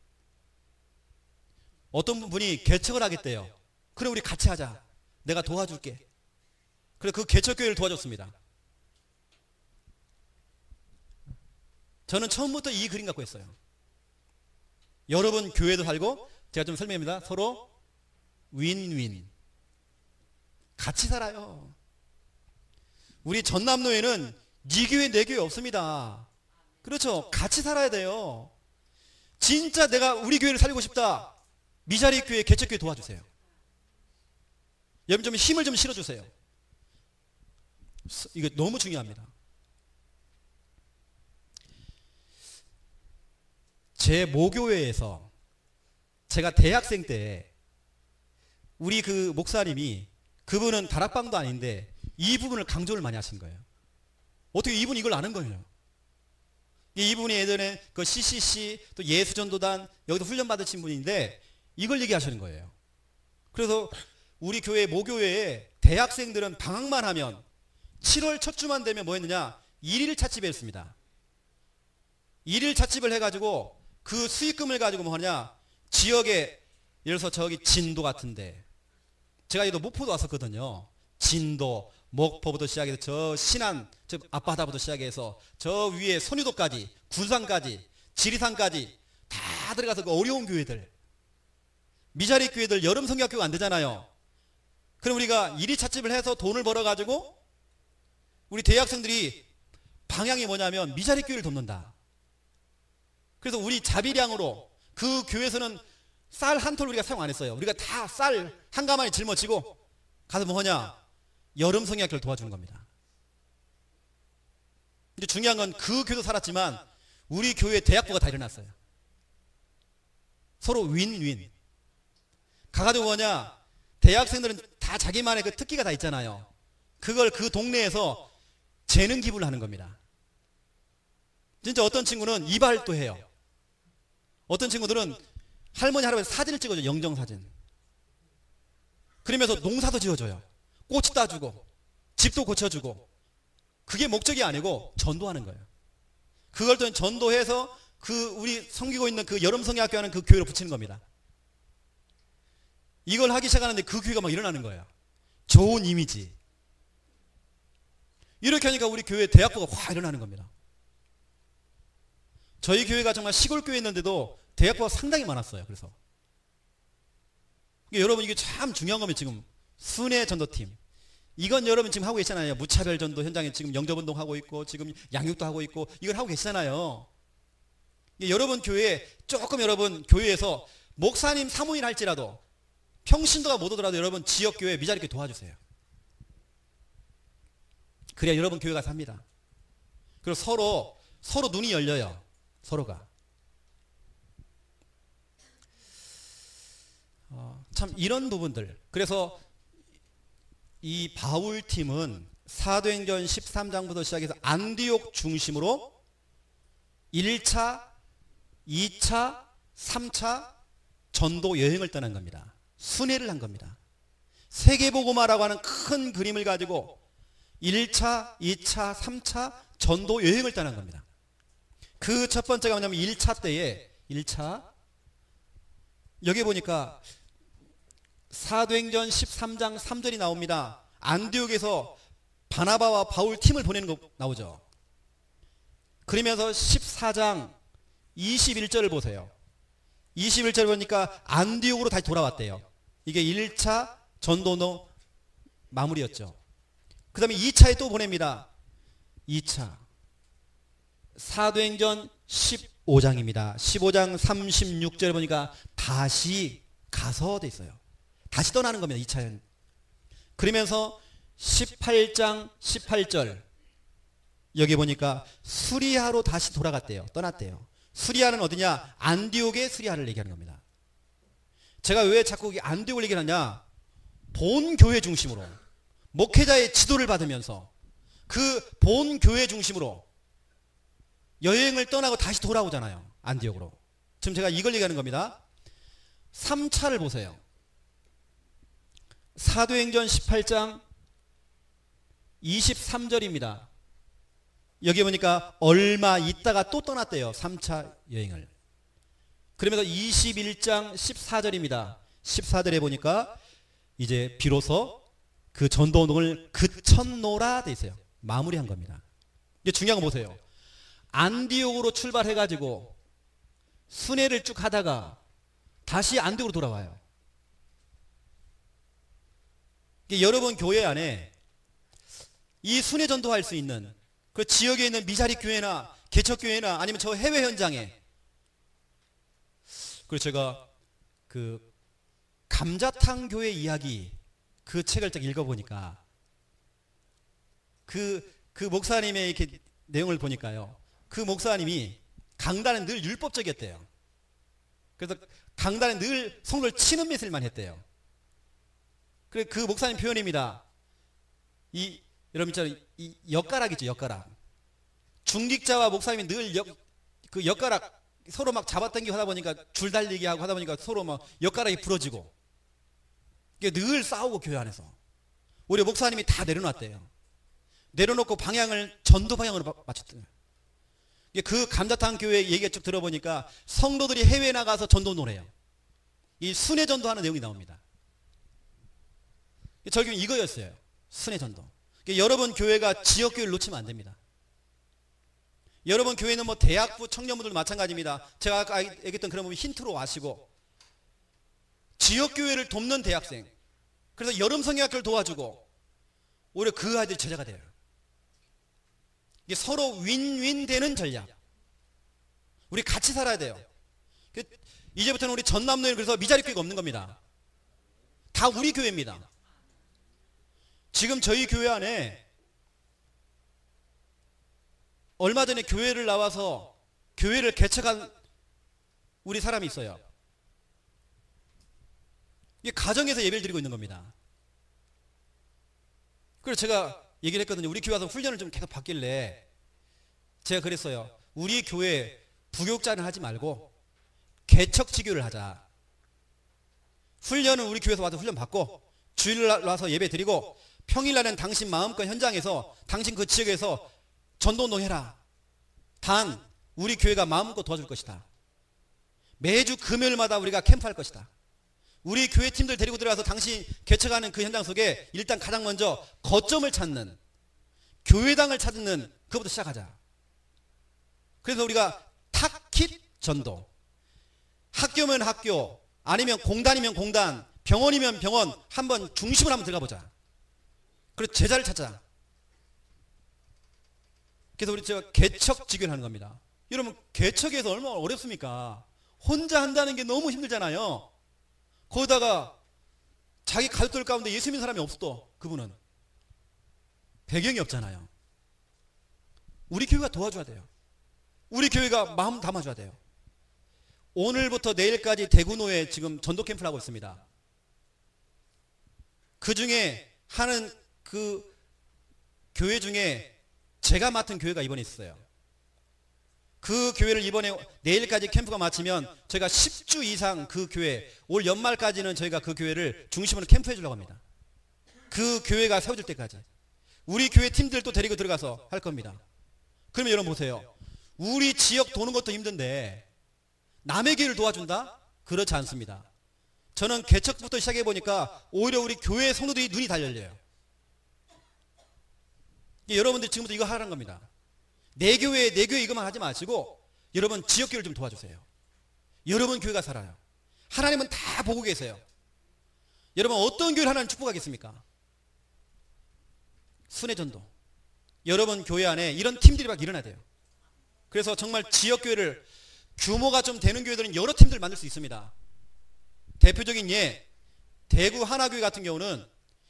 어떤 분이 개척을 하겠대요. 그래, 우리 같이 하자. 내가 도와줄게. 그래, 그 개척교회를 도와줬습니다. 저는 처음부터 이 그림 갖고 있어요. 여러분 교회도 살고, 제가 좀 설명합니다. 서로 윈윈. 같이 살아요. 우리 전남로에는 네 교회 내 교회 없습니다. 그렇죠. 같이 살아야 돼요. 진짜 내가 우리 교회를 살리고 싶다. 미자립교회, 개척교회 도와주세요. 여러분 좀 힘을 좀 실어주세요. 이거 너무 중요합니다. 제 모교회에서 제가 대학생 때 우리 그 목사님이, 그분은 다락방도 아닌데 이 부분을 강조를 많이 하신 거예요. 어떻게 이분이 이걸 아는 거예요? 이분이 예전에 그 CCC 또 예수전도단 여기서 훈련 받으신 분인데 이걸 얘기하시는 거예요. 그래서 우리 교회 모교회에 대학생들은 방학만 하면 7월 첫 주만 되면 뭐 했느냐? 1일 찻집을 했습니다. 1일 찻집을 해가지고 그 수익금을 가지고 뭐 하냐? 지역에, 예를 들어서 저기 진도 같은데, 제가 여기도 목포도 왔었거든요. 진도, 목포부터 시작해서 저 신안, 저 앞바다부터 시작해서 저 위에 선유도까지, 군산까지, 지리산까지 다 들어가서 그 어려운 교회들, 미자립 교회들 여름 성경학교가 안 되잖아요. 그럼 우리가 1일 찻집을 해서 돈을 벌어가지고 우리 대학생들이 방향이 뭐냐면 미자립 교회를 돕는다. 그래서 우리 자비량으로 그 교회에서는 쌀 한 톨 우리가 사용 안 했어요. 우리가 다 쌀 한 가마니 짊어지고 가서 뭐하냐? 여름 성경학교를 도와주는 겁니다. 근데 중요한 건 그 교회도 살았지만 우리 교회 대학부가 다 일어났어요. 서로 윈윈. 가가지고 뭐냐? 대학생들은 다 자기만의 그 특기가 다 있잖아요. 그걸 그 동네에서 재능 기부를 하는 겁니다. 진짜 어떤 친구는 이발도 해요. 어떤 친구들은 할머니 할아버지 사진을 찍어줘요. 영정사진. 그러면서 농사도 지어줘요. 꽃 따주고 집도 고쳐주고. 그게 목적이 아니고 전도하는 거예요. 그걸 또 전도해서 그 우리 섬기고 있는 그 여름성경학교 하는 그 교회로 붙이는 겁니다. 이걸 하기 시작하는데 그 교회가 막 일어나는 거예요. 좋은 이미지. 이렇게 하니까 우리 교회 대학부가 확 일어나는 겁니다. 저희 교회가 정말 시골 교회였는데도 대학부가 상당히 많았어요. 그래서 여러분 이게 참 중요한 겁니다. 지금 순회 전도팀. 이건 여러분 지금 하고 계시잖아요. 무차별 전도 현장에 지금 영접운동 하고 있고 지금 양육도 하고 있고 이걸 하고 계시잖아요. 여러분 교회에 조금 여러분 교회에서 목사님 사모일 할지라도 평신도가 못 오더라도 여러분 지역교회 미자립교 도와주세요. 그래야 여러분 교회가 삽니다. 그리고 서로 눈이 열려요. 서로가. 참 이런 부분들. 그래서 이 바울팀은 사도행전 13장부터 시작해서 안디옥 중심으로 1차, 2차, 3차 전도 여행을 떠난 겁니다. 순회를 한 겁니다. 세계복음화라고 하는 큰 그림을 가지고 1차, 2차, 3차 전도 여행을 떠난 겁니다. 그 첫 번째가 뭐냐면 1차 때에 1차 여기 보니까 사도행전 13장 3절이 나옵니다. 안디옥에서 바나바와 바울 팀을 보내는 거 나오죠. 그러면서 14장 21절을 보세요. 21절 보니까 안디옥으로 다시 돌아왔대요. 이게 1차 전도 마무리였죠. 그 다음에 2차에 또 보냅니다. 2차 사도행전 15장입니다. 15장 36절 보니까 다시 가서 돼 있어요. 다시 떠나는 겁니다. 2차는. 그러면서 18장 18절 여기 보니까 수리아로 다시 돌아갔대요. 떠났대요. 수리아는 어디냐? 안디옥의 수리아를 얘기하는 겁니다. 제가 왜 자꾸 안디옥을 얘기하냐? 본 교회 중심으로 목회자의 지도를 받으면서 그 본 교회 중심으로 여행을 떠나고 다시 돌아오잖아요. 안디옥으로. 지금 제가 이걸 얘기하는 겁니다. 3차를 보세요. 사도행전 18장 23절입니다. 여기 보니까 얼마 있다가 또 떠났대요. 3차 여행을. 그러면서 21장 14절입니다. 14절에 보니까 이제 비로소 그 전도운동을 그쳤노라 돼 있어요. 마무리한 겁니다. 이제 중요한 거 보세요. 안디옥으로 출발해가지고 순회를 쭉 하다가 다시 안디옥으로 돌아와요. 여러분 교회 안에 이 순회 전도할 수 있는 그 지역에 있는 미자립 교회나 개척 교회나 아니면 저 해외 현장에 그리고 제가 그 감자탕 교회 이야기 그 책을 딱 읽어보니까 그 목사님의 이렇게 내용을 보니까요. 그 목사님이 강단에 늘 율법적이었대요. 그래서 강단에 늘 성도를 치는 메시지만 했대요. 그래 그 목사님 표현입니다. 여러분 있잖아요. 이 엿가락 있죠. 엿가락. 중직자와 목사님이 늘 그 엿가락 서로 막 잡아당기고 하다 보니까 줄 달리기 하고 하다 보니까 서로 막 엿가락이 부러지고 늘 싸우고 교회 안에서 우리 목사님이 다 내려놨대요. 내려놓고 방향을 전도 방향으로 맞췄대요. 그 감자탕 교회 얘기가 쭉 들어보니까 성도들이 해외에 나가서 전도운동을 해요. 이 순회 전도하는 내용이 나옵니다. 저기 이거였어요. 순회 전도. 여러분 교회가 지역교회를 놓치면 안 됩니다. 여러분 교회는 뭐 대학부 청년분들도 마찬가지입니다. 제가 아까 얘기했던 그런 부분 힌트로 아시고 지역교회를 돕는 대학생 그래서 여름성경학교를 도와주고 오히려 그 아이들이 제자가 돼요. 이게 서로 윈윈 되는 전략. 우리 같이 살아야 돼요. 이제부터는 우리 전남로에 그래서 미자립 교회가 없는 겁니다. 다 우리 교회입니다. 지금 저희 교회 안에 얼마 전에 교회를 나와서 교회를 개척한 우리 사람이 있어요. 이게 가정에서 예배를 드리고 있는 겁니다. 그래서 제가 얘기를 했거든요. 우리 교회 와서 훈련을 좀 계속 받길래 제가 그랬어요. 우리 교회 부교육자는 하지 말고 개척지교를 하자. 훈련은 우리 교회에서 와서 훈련 받고 주일날 와서 예배 드리고 평일날은 당신 마음껏 현장에서 당신 그 지역에서 전도운동 해라. 단 우리 교회가 마음껏 도와줄 것이다. 매주 금요일마다 우리가 캠프할 것이다. 우리 교회 팀들 데리고 들어가서 당신 개척하는 그 현장 속에 일단 가장 먼저 거점을 찾는, 교회당을 찾는 그것부터 시작하자. 그래서 우리가 타킷 전도, 학교면 학교, 아니면 공단이면 공단, 병원이면 병원, 한번 중심을 한번 들어가 보자. 그래서 제자를 찾자. 그래서 우리 저 개척 지교를 하는 겁니다. 여러분, 개척에서 얼마나 어렵습니까? 혼자 한다는 게 너무 힘들잖아요. 거기다가 자기 가족들 가운데 예수 믿는 사람이 없어. 그분은 배경이 없잖아요. 우리 교회가 도와줘야 돼요. 우리 교회가 마음 담아줘야 돼요. 오늘부터 내일까지 대구노에 지금 전도 캠프를 하고 있습니다. 그 중에 하는 그 교회 중에 제가 맡은 교회가 이번에 있어요. 그 교회를 이번에 내일까지 캠프가 마치면 저희가 10주 이상 그 교회, 올 연말까지는 저희가 그 교회를 중심으로 캠프해 주려고 합니다. 그 교회가 세워질 때까지 우리 교회 팀들도 데리고 들어가서 할 겁니다. 그러면 여러분 보세요. 우리 지역 도는 것도 힘든데 남의 교회를 도와준다? 그렇지 않습니다. 저는 개척부터 시작해 보니까 오히려 우리 교회 성도들이 눈이 다 열려요. 여러분들 지금부터 이거 하라는 겁니다. 내 교회 이것만 하지 마시고 여러분 지역교회를 좀 도와주세요. 여러분 교회가 살아요. 하나님은 다 보고 계세요. 여러분 어떤 교회를 하나님 축복하겠습니까? 순회전도. 여러분 교회 안에 이런 팀들이 막 일어나야 돼요. 그래서 정말 지역교회를 규모가 좀 되는 교회들은 여러 팀들 만들 수 있습니다. 대표적인 예, 대구 하나교회 같은 경우는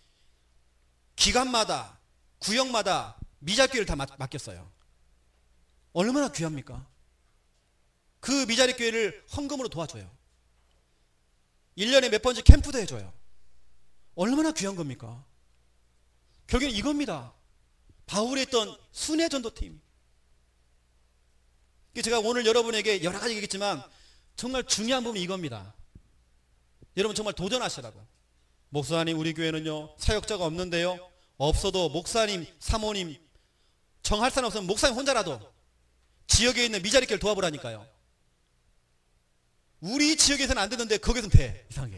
기간마다 구역마다 미자교회를 다 맡겼어요. 얼마나 귀합니까? 그 미자리 교회를 헌금으로 도와줘요. 1년에 몇 번씩 캠프도 해줘요. 얼마나 귀한 겁니까? 결국엔 이겁니다. 바울이 했던 순회전도팀. 제가 오늘 여러분에게 여러 가지 얘기했지만 정말 중요한 부분이 이겁니다. 여러분 정말 도전하시라고. 목사님 우리 교회는요 사역자가 없는데요. 없어도 목사님, 사모님 정할 사람 없으면 목사님 혼자라도 지역에 있는 미자리교회를 도와보라니까요. 우리 지역에서는 안 되는데 거기서는 돼. 이상하게.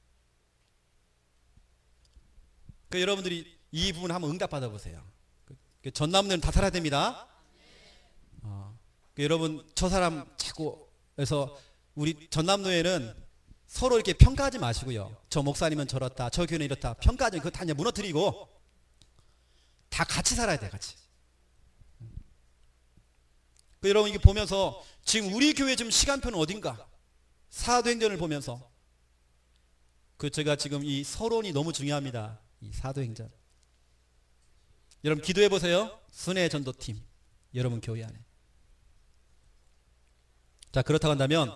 그러니까 여러분들이 이 부분 한번 응답 받아보세요. 전남도는 다 살아야 됩니다. 여러분 저 사람 자꾸 해서 우리 전남도에는 서로 이렇게 평가하지 마시고요. 저 목사님은 저렇다, 저 교회는 이렇다 평가하지 그거 다 무너뜨리고 다 같이 살아야 돼. 같이. 여러분 이게 보면서 지금 우리 교회 지금 시간표는 어딘가? 사도행전을 보면서 제가 지금 이 서론이 너무 중요합니다. 이 사도행전. 여러분 기도해 보세요. 순회전도팀 여러분 교회 안에. 자 그렇다고 한다면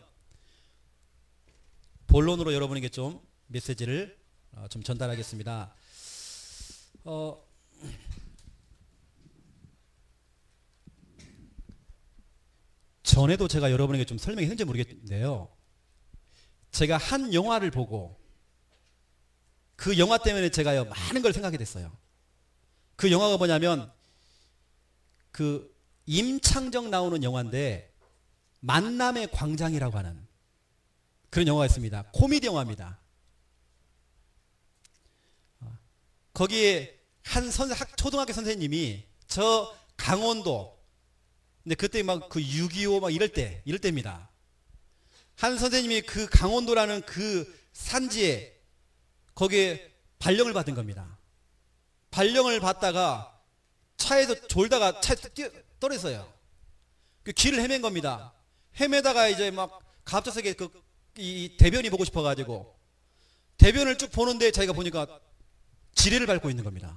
본론으로 여러분에게 좀 메시지를 좀 전달하겠습니다. 전에도 제가 여러분에게 좀 설명했는지 모르겠는데요. 제가 한 영화를 보고 그 영화 때문에 제가요 많은 걸 생각하게 됐어요. 그 영화가 뭐냐면 그 임창정 나오는 영화인데 만남의 광장이라고 하는 그런 영화가 있습니다. 코미디 영화입니다. 거기에 한 초등학교 선생님이 저 강원도 근데 그때 막 그 6.25 막 이럴 때입니다. 한 선생님이 그 강원도라는 그 산지에 거기에 발령을 받은 겁니다. 발령을 받다가 차에서 졸다가 차에 떨어졌어요. 그 길을 헤맨 겁니다. 헤매다가 이제 막 갑작스럽게 이 대변이 보고 싶어가지고 대변을 쭉 보는데 자기가 보니까 지뢰를 밟고 있는 겁니다.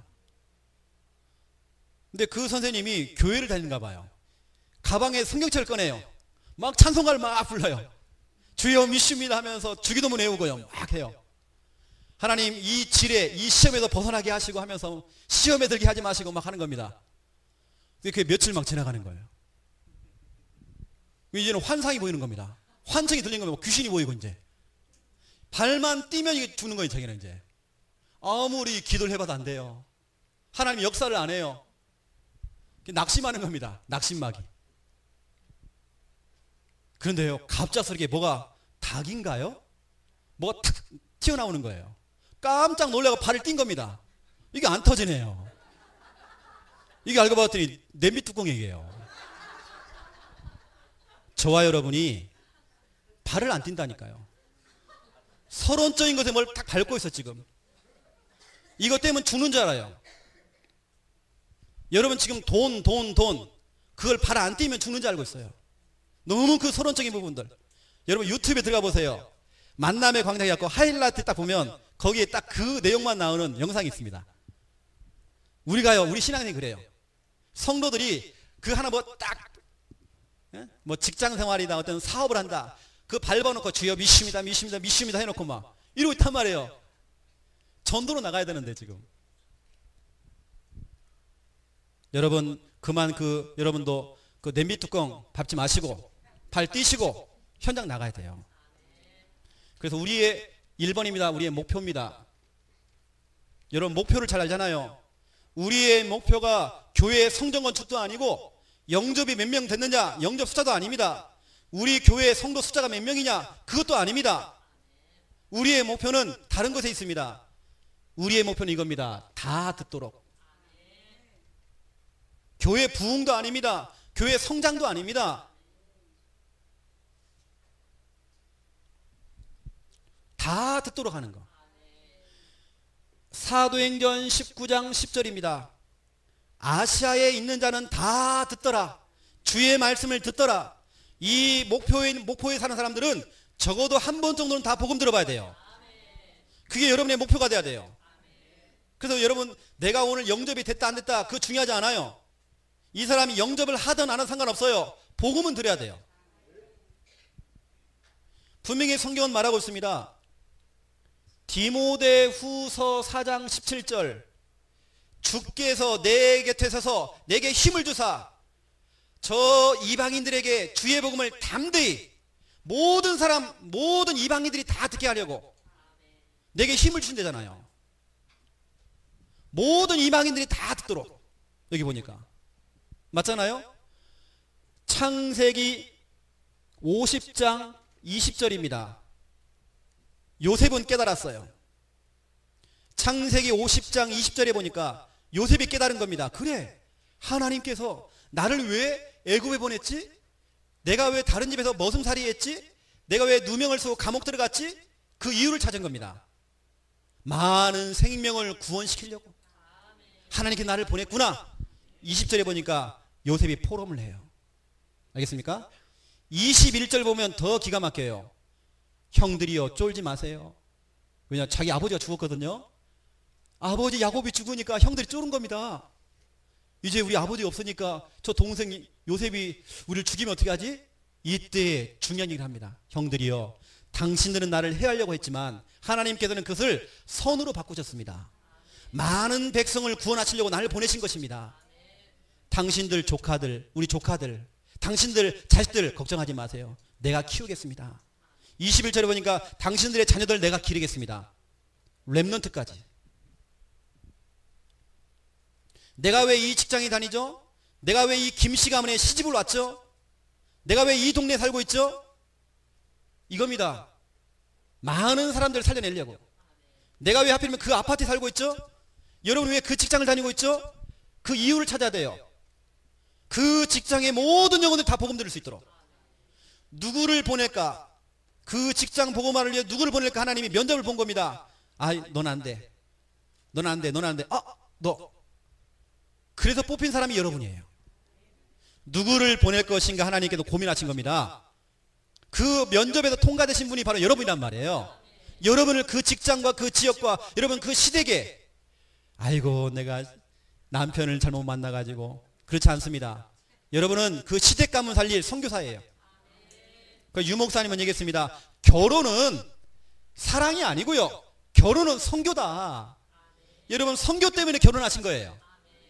근데 그 선생님이 교회를 다니는가 봐요. 가방에 성경책을 꺼내요. 막 찬송가를 막 불러요. 주여 믿습니다 하면서 주기도문 외우고요. 막 해요. 하나님 이 지뢰 이 시험에서 벗어나게 하시고 하면서 시험에 들게 하지 마시고 막 하는 겁니다. 그게 며칠 막 지나가는 거예요. 이제는 환상이 보이는 겁니다. 환청이 들리는 겁니다. 귀신이 보이고 이제 발만 뛰면 이게 죽는 거예요. 자기는 이제 아무리 기도를 해봐도 안 돼요. 하나님 역사를 안 해요. 낙심하는 겁니다. 낙심마귀. 그런데요, 갑작스럽게 뭐가 닭인가요? 뭐가 탁 튀어나오는 거예요. 깜짝 놀라고 발을 뛴 겁니다. 이게 안 터지네요. 이게 알고 봤더니 냄비 뚜껑이에요. 저와 여러분이 발을 안 뛴다니까요. 서론적인 것에 뭘 딱 밟고 있어 지금. 이것 때문에 죽는 줄 알아요. 여러분 지금 돈 그걸 발 안 띄면 죽는 줄 알고 있어요. 너무 그 서론적인 부분들. 여러분 유튜브에 들어가 보세요. 만남의 광장에 갖고 하이라이트 딱 보면 거기에 딱 그 내용만 나오는 영상이 있습니다. 우리가요, 우리 신앙이 그래요. 성도들이 그 하나 뭐 직장 생활이다, 어떤 사업을 한다, 그 밟아놓고 주여 믿습니다 해놓고 막 이러고 있단 말이에요. 전도로 나가야 되는데 지금. 여러분 그만 여러분도 그 냄비 뚜껑 밟지 마시고 발 띄시고 현장 나가야 돼요. 그래서 우리의 1번입니다. 우리의 목표입니다. 여러분 목표를 잘 알잖아요. 우리의 목표가 교회 성전 건축도 아니고 영접이 몇 명 됐느냐, 영접 숫자도 아닙니다. 우리 교회 성도 숫자가 몇 명이냐, 그것도 아닙니다. 우리의 목표는 다른 것에 있습니다. 우리의 목표는 이겁니다. 다 듣도록. 교회 부흥도 아닙니다. 교회 성장도 아닙니다. 다 듣도록 하는 거. 사도행전 19장 10절입니다. 아시아에 있는 자는 다 듣더라. 주의 말씀을 듣더라. 이 목포에 사는 사람들은 적어도 한 번 정도는 다 복음 들어봐야 돼요. 그게 여러분의 목표가 돼야 돼요. 그래서 여러분 내가 오늘 영접이 됐다 안 됐다 그거 중요하지 않아요. 이 사람이 영접을 하든 안 하든 상관없어요. 복음은 들어야 돼요. 분명히 성경은 말하고 있습니다. 디모데후서 4장 17절 주께서 내 곁에 서서 내게 힘을 주사 저 이방인들에게 주의 복음을 담대히 모든 이방인들이 다 듣게 하려고 내게 힘을 주신다잖아요. 모든 이방인들이 다 듣도록. 여기 보니까 맞잖아요. 창세기 50장 20절입니다. 요셉은 깨달았어요. 창세기 50장 20절에 보니까 요셉이 깨달은 겁니다. 그래, 하나님께서 나를 왜 애굽에 보냈지? 내가 왜 다른 집에서 머슴살이 했지? 내가 왜 누명을 쓰고 감옥 들어갔지? 그 이유를 찾은 겁니다. 많은 생명을 구원시키려고 하나님께 나를 보냈구나. 20절에 보니까 요셉이 포럼을 해요. 알겠습니까? 21절 보면 더 기가 막혀요. 형들이여 쫄지 마세요. 왜냐, 자기 아버지가 죽었거든요. 아버지 야곱이 죽으니까 형들이 쫄은 겁니다. 이제 우리 아버지 없으니까 저 동생 요셉이 우리를 죽이면 어떻게 하지? 이때 중요한 얘기를 합니다. 형들이여, 당신들은 나를 해하려고 했지만 하나님께서는 그것을 선으로 바꾸셨습니다. 많은 백성을 구원하시려고 나를 보내신 것입니다. 당신들 조카들, 우리 조카들, 당신들 자식들 걱정하지 마세요. 내가 키우겠습니다. 21절에 보니까 당신들의 자녀들 내가 기르겠습니다. 렘넌트까지. 내가 왜 이 직장에 다니죠? 내가 왜 이 김씨 가문에 시집을 왔죠? 내가 왜 이 동네에 살고 있죠? 이겁니다. 많은 사람들을 살려내려고. 내가 왜 하필이면 그 아파트에 살고 있죠? 여러분 왜 그 직장을 다니고 있죠? 그 이유를 찾아야 돼요. 그 직장의 모든 영혼들 다 복음 들을 수 있도록. 누구를 보낼까? 그 직장 복음화를 위해 누구를 보낼까? 하나님이 면접을 본 겁니다. 아, 넌 안 돼. 넌 안 돼. 넌 안 돼. 아, 너. 그래서 뽑힌 사람이 여러분이에요. 누구를 보낼 것인가 하나님께서 고민하신 겁니다. 그 면접에서 통과되신 분이 바로 여러분이란 말이에요. 여러분을 그 직장과 그 지역과 여러분 그 시댁에, 아이고 내가 남편을 잘못 만나가지고. 그렇지 않습니다. 여러분은 그 시댁 가문 살릴 선교사예요. 그 유목사님은 얘기했습니다. 결혼은 사랑이 아니고요, 결혼은 선교다. 여러분 선교 때문에 결혼하신 거예요.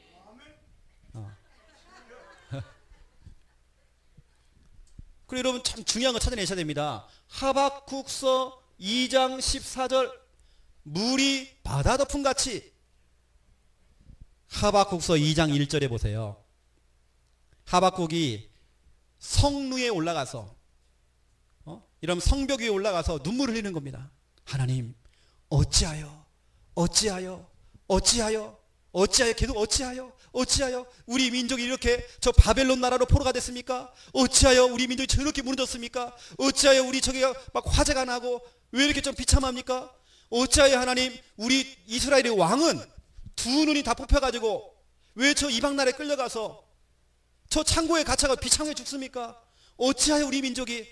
그리고 여러분 참 중요한 거 찾아내셔야 됩니다. 하박국서 2장 14절 물이 바다 덮음 같이 하박국서 2장 1절에 보세요. 하박국이 성루에 올라가서 이런 성벽 위에 올라가서 눈물을 흘리는 겁니다. 하나님, 어찌하여 계속 어찌하여 우리 민족이 이렇게 저 바벨론 나라로 포로가 됐습니까? 어찌하여 우리 민족이 저렇게 무너졌습니까? 어찌하여 우리 저기가 막 화재가 나고 왜 이렇게 좀 비참합니까? 어찌하여 하나님 우리 이스라엘의 왕은 두 눈이 다 뽑혀가지고 왜 저 이방 나라에 끌려가서 저 창고에 갇혀가 비참해 죽습니까? 어찌하여 우리 민족이.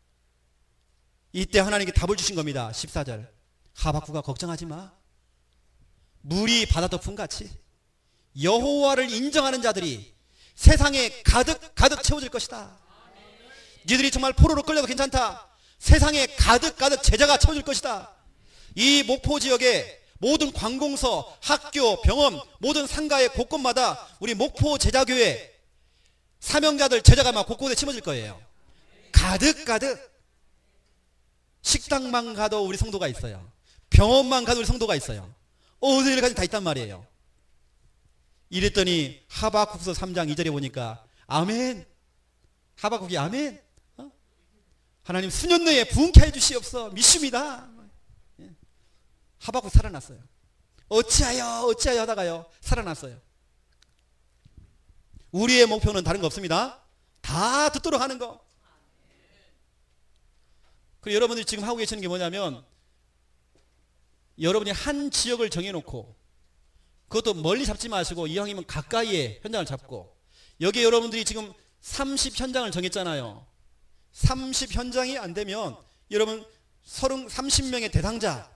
이때 하나님께 답을 주신 겁니다. 14절. 하박국아, 걱정하지 마. 물이 바다 덮음같이 여호와를 인정하는 자들이 세상에 가득 채워질 것이다. 니들이 정말 포로로 끌려도 괜찮다. 세상에 가득 제자가 채워질 것이다. 이 목포 지역에 모든 관공서, 학교, 병원, 모든 상가의 곳곳마다 우리 목포 제자교회 사명자들, 제자가 막 곳곳에 심어질 거예요. 가득. 식당만 가도 우리 성도가 있어요. 병원만 가도 우리 성도가 있어요. 어디까지 다 있단 말이에요. 이랬더니 하박국서 3장 2절에 보니까 아멘. 하박국이 아멘. 하나님 수년 내에 부흥케 해주시옵소서. 믿습니다. 하박국 살아났어요. 어찌하여 하다가요 살아났어요. 우리의 목표는 다른 거 없습니다. 다 듣도록 하는 거. 그리고 여러분들이 지금 하고 계시는 게 뭐냐면, 여러분이 한 지역을 정해놓고 그것도 멀리 잡지 마시고 이왕이면 가까이에 현장을 잡고, 여기에 여러분들이 지금 30 현장을 정했잖아요. 30 현장이 안 되면 여러분 30명의 대상자,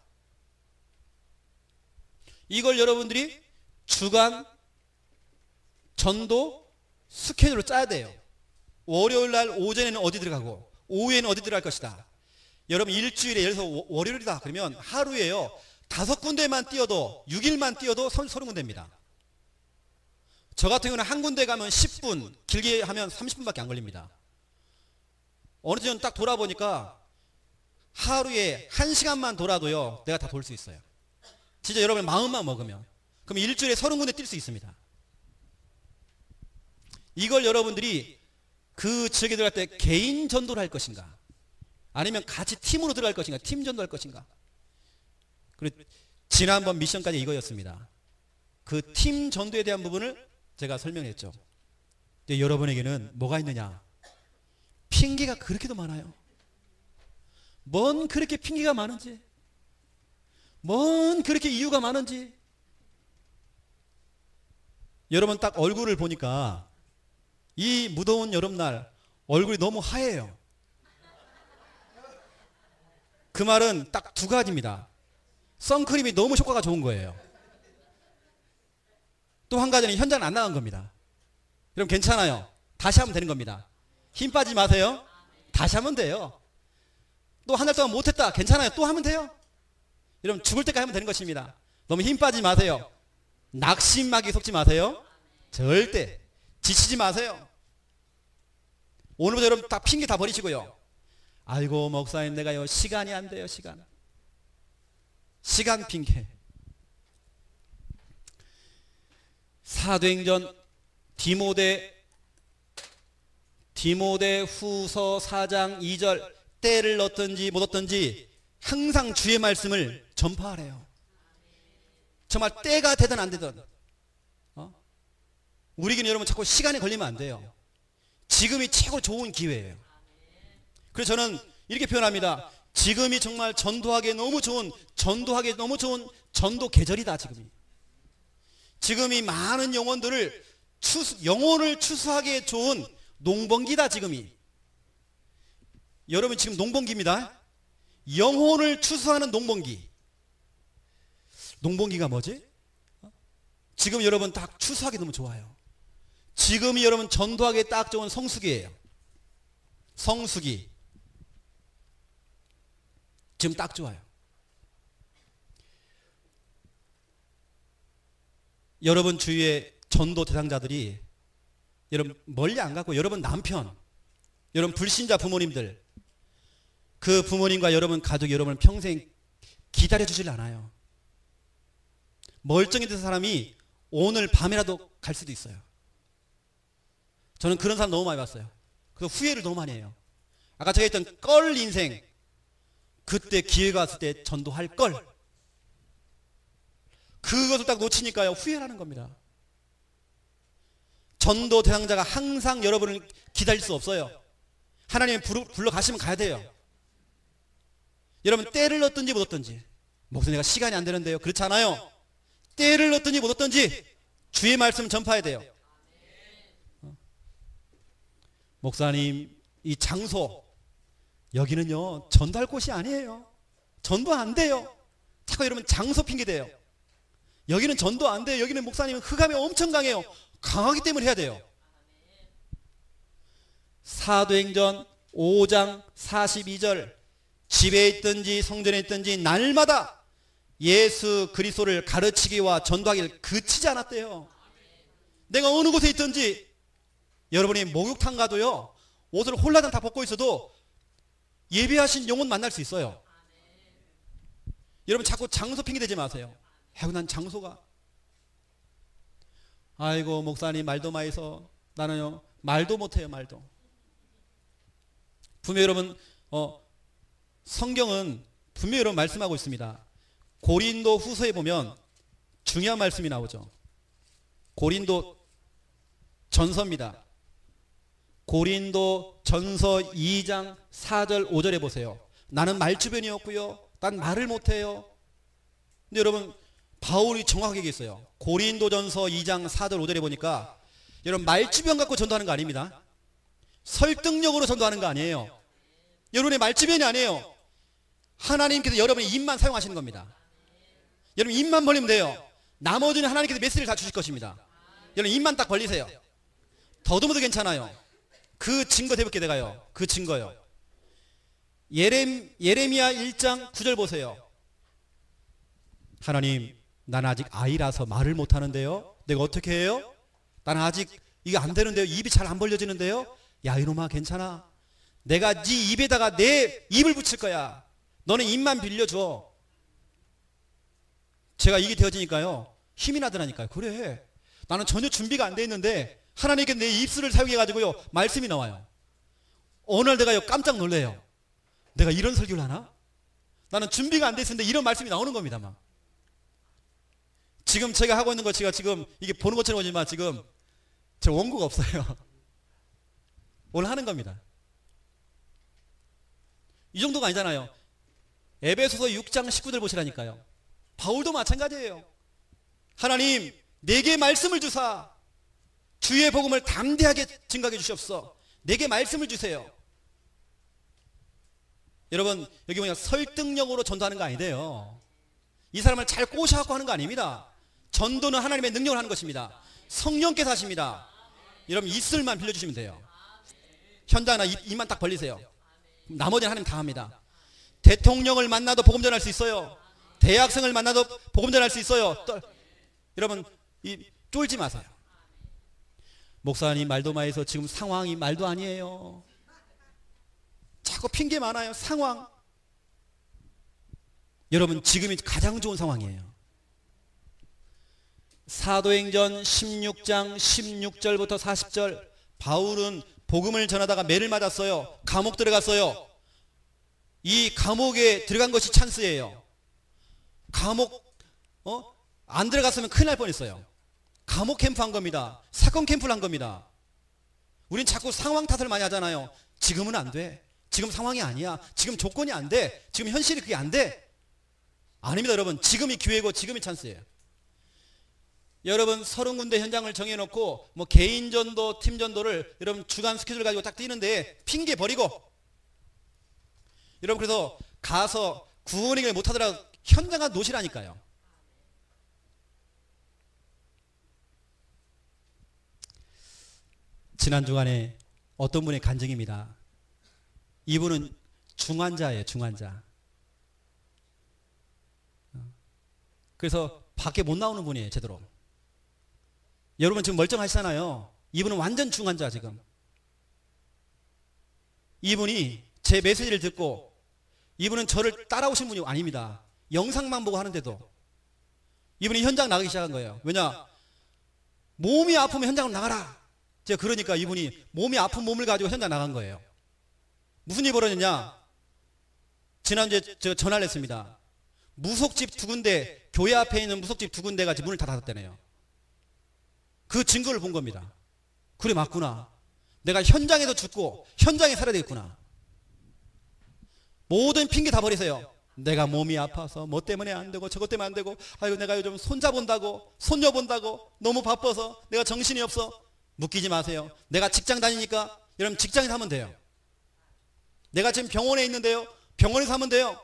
이걸 여러분들이 주간 전도 스케줄로 짜야 돼요. 월요일 날 오전에는 어디 들어가고 오후에는 어디 들어갈 것이다. 여러분 일주일에, 예를 들어서 월요일이다 그러면 하루에요 5군데만 뛰어도 6일만 뛰어도 30군데입니다. 저 같은 경우는 한 군데 가면 10분, 길게 하면 30분밖에 안 걸립니다. 어느 정도 딱 돌아보니까 하루에 1시간만 돌아도요 내가 다 돌 수 있어요. 진짜 여러분의 마음만 먹으면. 그럼 일주일에 30군데 뛸 수 있습니다. 이걸 여러분들이 그 지역에 들어갈 때 개인 전도를 할 것인가, 아니면 같이 팀으로 들어갈 것인가, 팀 전도할 것인가. 그리고 지난번 미션까지 이거였습니다. 그 팀 전도에 대한 부분을 제가 설명했죠. 근데 여러분에게는 뭐가 있느냐? 핑계가 그렇게도 많아요. 뭔 그렇게 핑계가 많은지, 뭔 그렇게 이유가 많은지. 여러분 딱 얼굴을 보니까 이 무더운 여름날 얼굴이 너무 하얘요. 그 말은 딱 두 가지입니다. 선크림이 너무 효과가 좋은 거예요. 또 한 가지는 현장은 안 나간 겁니다. 그럼 괜찮아요. 다시 하면 되는 겁니다. 힘 빠지지 마세요. 다시 하면 돼요. 또 한 달 동안 못했다. 괜찮아요. 또 하면 돼요. 여러분 죽을 때까지 하면 되는 것입니다. 너무 힘 빠지지 마세요. 낙심하게 속지 마세요. 절대 지치지 마세요. 오늘부터 여러분 다 핑계 다 버리시고요. 아이고 목사님 내가요 시간이 안 돼요. 시간 핑계. 사도행전 디모데 후서 4장 2절, 때를 얻든지 못 얻든지 항상 주의 말씀을 전파하래요. 정말 때가 되든 안 되든. 우리에게는 여러분 자꾸 시간이 걸리면 안 돼요. 지금이 최고 좋은 기회예요. 그래서 저는 이렇게 표현합니다. 지금이 정말 전도하기에 너무 좋은 전도 계절이다. 지금이 많은 영혼을 추수하기에 좋은 농번기다. 지금이 여러분 지금 농번기입니다. 영혼을 추수하는 농번기. 농번기가 뭐지? 지금 여러분 딱 추수하기 너무 좋아요. 지금이 여러분 전도하기에 딱 좋은 성수기예요. 성수기. 지금 딱 좋아요. 여러분 주위에 전도 대상자들이 여러분 멀리 안 가고 여러분 남편, 여러분 불신자 부모님들, 그 부모님과 여러분 가족이 여러분을 평생 기다려주질 않아요. 멀쩡히 된 사람이 오늘 밤이라도 갈 수도 있어요. 저는 그런 사람 너무 많이 봤어요. 그래서 후회를 너무 많이 해요. 아까 제가 했던 껄 인생, 그때 기회가 왔을 때 전도할 걸, 그것을 딱 놓치니까요 후회를 하는 겁니다. 전도 대상자가 항상 여러분을 기다릴 수 없어요. 하나님이 불러 가시면 가야 돼요. 여러분 때를 얻든지 못 얻든지, 목사님 내가 시간이 안 되는데요, 그렇지 않아요. 때를 얻든지 못 얻든지 주의 말씀을 전파해야 돼요. 목사님 이 장소 여기는요 전도할 곳이 아니에요. 전도 안 돼요. 자꾸 여러분 장소 핑계 대요. 여기는 전도 안 돼요. 여기는 목사님은 흑암이 엄청 강해요. 강하기 때문에 해야 돼요. 사도행전 5장 42절, 집에 있든지 성전에 있든지 날마다 예수 그리스도를 가르치기와 전도하기를 그치지 않았대요. 내가 어느 곳에 있든지, 여러분이 목욕탕 가도요 옷을 홀라당 다 벗고 있어도 예배하신 영혼 만날 수 있어요. 여러분 자꾸 장소 핑계 대지 마세요. 아이고 난 장소가, 아이고 목사님 말도 마이서 나는요 말도 못해요. 말도. 분명히 여러분 성경은 분명히 여러분 말씀하고 있습니다. 고린도 후서에 보면 중요한 말씀이 나오죠. 고린도 전서입니다. 고린도 전서 2장 4절 5절에 보세요. 나는 말주변이었고요 난 말을 못해요. 근데 여러분 바울이 정확하게 얘기했어요. 고린도전서 2장 4절 5절에 보니까 여러분 말주변 갖고 전도하는 거 아닙니다. 설득력으로 전도하는 거 아니에요. 여러분의 말주변이 아니에요. 하나님께서 여러분의 입만 사용하시는 겁니다. 여러분 입만 벌리면 돼요. 나머지는 하나님께서 메시지를 다 주실 것입니다. 여러분 입만 딱 벌리세요. 더듬어도 괜찮아요. 그 증거 대볼게 내가요. 그 증거요. 예레미야 1장 9절 보세요. 하나님 나는 아직 아이라서 말을 못하는데요 내가 어떻게 해요? 나는 아직 이게 안 되는데요, 입이 잘 안 벌려지는데요. 야 이놈아 괜찮아, 내가 네 입에다가 내 입을 붙일 거야. 너는 입만 빌려줘. 제가 이게 되어지니까요 힘이 나더라니까요. 그래 나는 전혀 준비가 안 돼 있는데 하나님께 내 입술을 사용해가지고요 말씀이 나와요. 어느 날 내가요 깜짝 놀래요. 내가 이런 설교를 하나? 나는 준비가 안 돼 있었는데 이런 말씀이 나오는 겁니다. 막 지금 제가 하고 있는 거 제가 지금 이게 보는 것처럼 보지만 지금 저 원고가 없어요. 오늘 하는 겁니다. 이 정도가 아니잖아요. 에베소서 6장 19절 보시라니까요. 바울도 마찬가지예요. 하나님 내게 말씀을 주사 주의 복음을 담대하게 증거해 주시옵소서. 내게 말씀을 주세요. 여러분 여기 뭐냐 설득력으로 전도하는 거 아니래요. 이 사람을 잘 꼬셔갖고 하는 거 아닙니다. 전도는 하나님의 능력을 하는 것입니다. 성령께서 하십니다. 여러분 입술만 빌려주시면 돼요. 현장이나 입만 딱 벌리세요. 나머지는 하나님 다 합니다. 대통령을 만나도 복음 전할 수 있어요. 대학생을 만나도 복음 전할 수 있어요. 여러분 쫄지 마세요. 목사님 말도 마에서 지금 상황이 말도 아니에요. 자꾸 핑계 많아요. 상황. 여러분 지금이 가장 좋은 상황이에요. 사도행전 16장 16절부터 40절, 바울은 복음을 전하다가 매를 맞았어요. 감옥 들어갔어요. 이 감옥에 들어간 것이 찬스예요. 감옥 안 들어갔으면 큰일 날 뻔했어요. 감옥 캠프 한 겁니다. 사건 캠프를 한 겁니다. 우린 자꾸 상황 탓을 많이 하잖아요. 지금은 안 돼. 지금 상황이 아니야. 지금 조건이 안 돼. 지금 현실이 그게 안 돼. 아닙니다 여러분. 지금이 기회고 지금이 찬스예요. 여러분 30군데 현장을 정해놓고 뭐 개인 전도, 팀 전도를 여러분 주간 스케줄 가지고 딱 뛰는데 핑계 버리고, 여러분 그래서 가서 구원행을 못하더라도 현장가 놓으시라니까요. 지난 주간에 어떤 분의 간증입니다. 이분은 중환자예요. 중환자. 그래서 밖에 못 나오는 분이에요. 제대로. 여러분 지금 멀쩡하시잖아요. 이분은 완전 중환자. 지금 이분이 제 메시지를 듣고, 이분은 저를 따라오신 분이 아닙니다. 영상만 보고 하는데도 이분이 현장 나가기 시작한 거예요. 왜냐? 몸이 아프면 현장으로 나가라. 제가 그러니까 이분이 몸이 아픈 몸을 가지고 현장 나간 거예요. 무슨 일이 벌어졌냐? 지난주에 제가 전화를 했습니다. 무속집 2군데, 교회 앞에 있는 무속집 2군데가 지금 문을 다 닫았다네요. 그 증거를 본 겁니다. 그래, 맞구나. 내가 현장에서 죽고 현장에 살아야 되겠구나. 모든 핑계 다 버리세요. 내가 몸이 아파서 뭐 때문에 안 되고 저것 때문에 안 되고, 아이고 내가 요즘 손자 본다고 손녀 본다고 너무 바빠서 내가 정신이 없어. 묶이지 마세요. 내가 직장 다니니까 여러분 직장에서 하면 돼요. 내가 지금 병원에 있는데요, 병원에서 하면 돼요.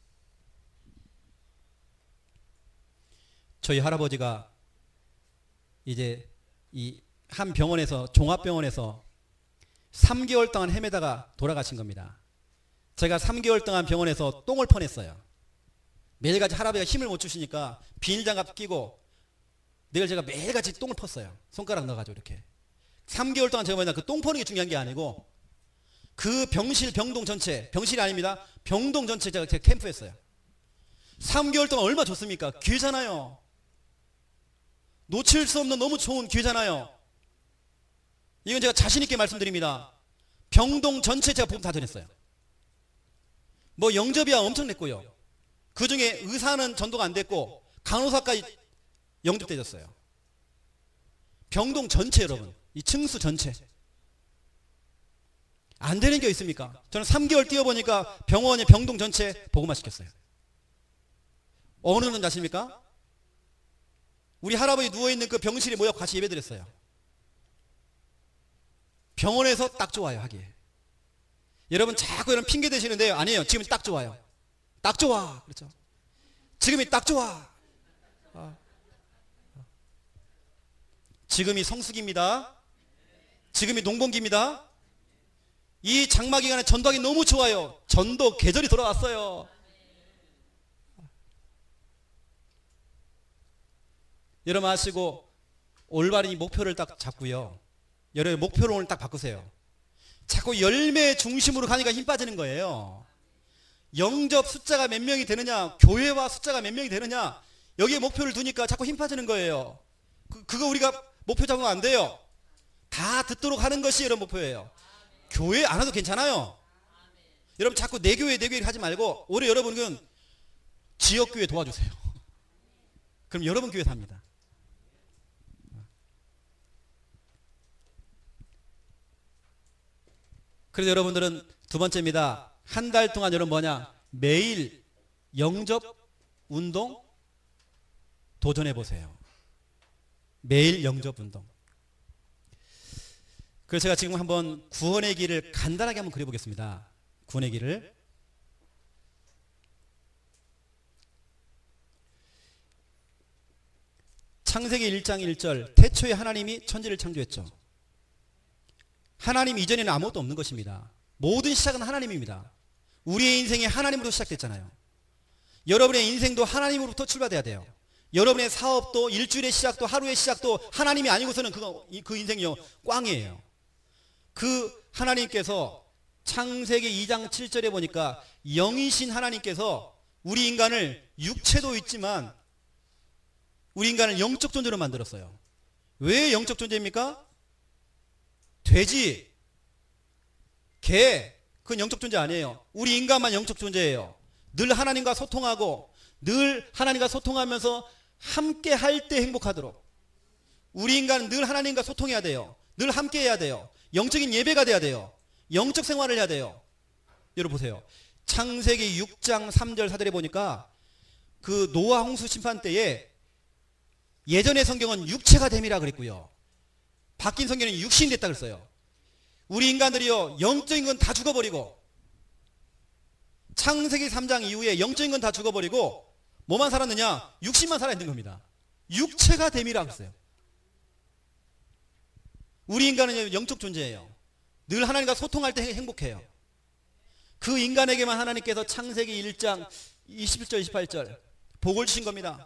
저희 할아버지가 이제 이 한 병원에서, 종합병원에서 3개월 동안 헤매다가 돌아가신 겁니다. 제가 3개월 동안 병원에서 똥을 퍼냈어요. 매일같이 할아버지가 힘을 못 주시니까 비닐장갑 끼고 내일 제가 매일같이 똥을 펐어요. 손가락 넣어가지고 이렇게. 3개월 동안 제가 뭐냐, 그 똥 퍼는 게 중요한 게 아니고 그 병실, 병동 전체, 병실이 아닙니다. 병동 전체 제가 캠프했어요. 3개월 동안 얼마 좋습니까? 기회잖아요. 놓칠 수 없는 너무 좋은 기회잖아요. 이건 제가 자신있게 말씀드립니다. 병동 전체 제가 보험 다 전했어요. 뭐 영접이야 엄청 냈고요. 그 중에 의사는 전도가 안 됐고 간호사까지 영접되졌어요. 병동 전체 여러분, 이 층수 전체. 안 되는 게 있습니까? 저는 3개월 뛰어보니까 병원의 병동 전체 복음화 시켰어요. 어느 정도 아십니까? 우리 할아버지 누워있는 그 병실에 모여 같이 예배드렸어요. 병원에서 딱 좋아요 하기에. 여러분 자꾸 이런 핑계 대시는데요, 아니에요. 지금 딱 좋아요. 딱 좋아. 그렇죠. 지금이 딱 좋아. 지금이 성수기입니다. 지금이 농번기입니다. 이 장마 기간에 전도하기 너무 좋아요. 전도 계절이 돌아왔어요. 여러분 아시고 올바른 이 목표를 딱 잡고요. 여러분 목표를 오늘 딱 바꾸세요. 자꾸 열매 중심으로 가니까 힘 빠지는 거예요. 영접 숫자가 몇 명이 되느냐, 교회와 숫자가 몇 명이 되느냐, 여기에 목표를 두니까 자꾸 힘 빠지는 거예요. 그거 우리가 목표 잡으면 안 돼요. 다 듣도록 하는 것이 여러분 목표예요. 교회 안 와도 괜찮아요. 여러분 자꾸 내 교회 하지 말고 올해 여러분은 지역교회 도와주세요. 그럼 여러분 교회 삽니다. 그래서 여러분들은 두 번째입니다. 한 달 동안 여러분 뭐냐, 매일 영접 운동 도전해 보세요. 매일 영접 운동. 그래서 제가 지금 한번 구원의 길을 간단하게 한번 그려보겠습니다. 구원의 길을. 창세기 1장 1절, 태초에 하나님이 천지를 창조했죠. 하나님 이전에는 아무것도 없는 것입니다. 모든 시작은 하나님입니다. 우리의 인생이 하나님으로 시작됐잖아요. 여러분의 인생도 하나님으로부터 출발돼야 돼요. 여러분의 사업도, 일주일의 시작도, 하루의 시작도 하나님이 아니고서는 그 인생이요 꽝이에요. 그 하나님께서 창세기 2장 7절에 보니까 영이신 하나님께서 우리 인간을, 육체도 있지만 우리 인간을 영적 존재로 만들었어요. 왜 영적 존재입니까? 돼지, 개, 그건 영적 존재 아니에요. 우리 인간만 영적 존재예요. 늘 하나님과 소통하고 늘 하나님과 소통하면서 함께 할 때 행복하도록. 우리 인간은 늘 하나님과 소통해야 돼요. 늘 함께 해야 돼요. 영적인 예배가 돼야 돼요. 영적 생활을 해야 돼요. 여러분 보세요. 창세기 6장 3절 4절에 보니까 그 노아 홍수 심판 때에 예전의 성경은 육체가 됨이라 그랬고요. 바뀐 성경은 육신이 됐다 그랬어요. 우리 인간들이요 영적인 건 다 죽어버리고, 창세기 3장 이후에 영적인 건 다 죽어버리고 뭐만 살았느냐? 육신만 살아있는 겁니다. 육체가 됨이라 그랬어요. 우리 인간은 영적 존재예요. 늘 하나님과 소통할 때 행복해요. 그 인간에게만 하나님께서 창세기 1장 21절 28절 복을 주신 겁니다.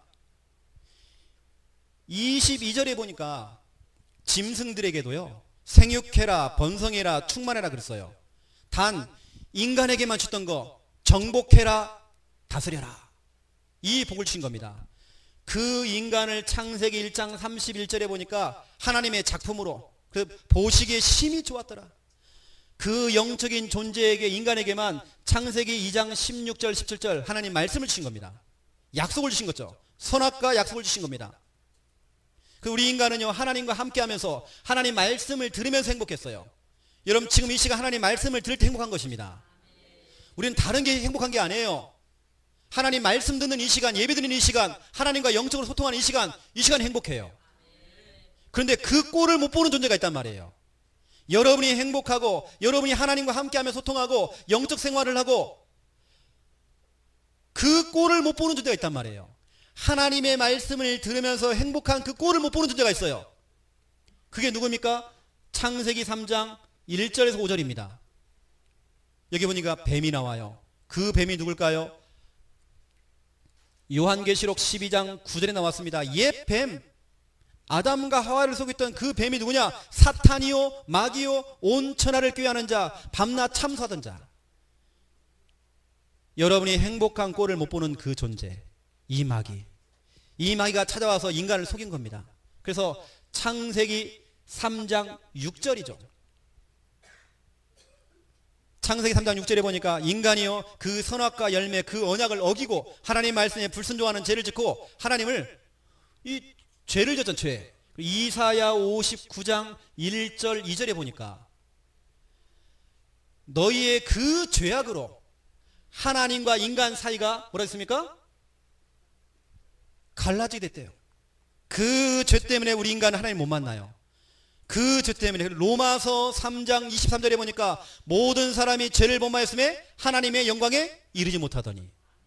22절에 보니까 짐승들에게도요 생육해라, 번성해라, 충만해라 그랬어요. 단 인간에게만 주던 거 정복해라, 다스려라, 이 복을 주신 겁니다. 그 인간을 창세기 1장 31절에 보니까 하나님의 작품으로 그 보시기에 심히 좋았더라. 그 영적인 존재에게 인간에게만 창세기 2장 16절 17절 하나님 말씀을 주신 겁니다. 약속을 주신 거죠. 선악과 약속을 주신 겁니다. 그 우리 인간은요 하나님과 함께하면서 하나님 말씀을 들으면서 행복했어요. 여러분 지금 이 시간 하나님 말씀을 들을 때 행복한 것입니다. 우리는 다른 게 행복한 게 아니에요. 하나님 말씀 듣는 이 시간, 예배 드리는 이 시간, 하나님과 영적으로 소통하는 이 시간 행복해요. 그런데 그 꼴을 못 보는 존재가 있단 말이에요. 여러분이 행복하고 여러분이 하나님과 함께하며 소통하고 영적 생활을 하고 그 꼴을 못 보는 존재가 있단 말이에요. 하나님의 말씀을 들으면서 행복한 그 꼴을 못 보는 존재가 있어요. 그게 누굽니까? 창세기 3장 1절에서 5절입니다. 여기 보니까 뱀이 나와요. 그 뱀이 누굴까요? 요한계시록 12장 9절에 나왔습니다. 옛 뱀, 아담과 하와를 속였던 그 뱀이 누구냐? 사탄이요 마귀요 온 천하를 꾀하는 자, 밤낮 참수하던 자. 여러분이 행복한 꼴을 못 보는 그 존재, 이 마귀가 찾아와서 인간을 속인 겁니다. 그래서 창세기 3장 6절이죠. 창세기 3장 6절에 보니까 인간이요 그 선악과 열매 그 언약을 어기고 하나님 말씀에 불순종하는 죄를 짓고 하나님을 이 죄를 졌던 죄. 이사야 59장 1절 2절에 보니까 너희의 그 죄악으로 하나님과 인간 사이가 뭐라 했습니까? 갈라지게 됐대요. 그 죄 때문에 우리 인간은 하나님 못 만나요. 그 죄 때문에 로마서 3장 23절에 보니까 모든 사람이 죄를 범하였음에 하나님의 영광에 이르지 못하더니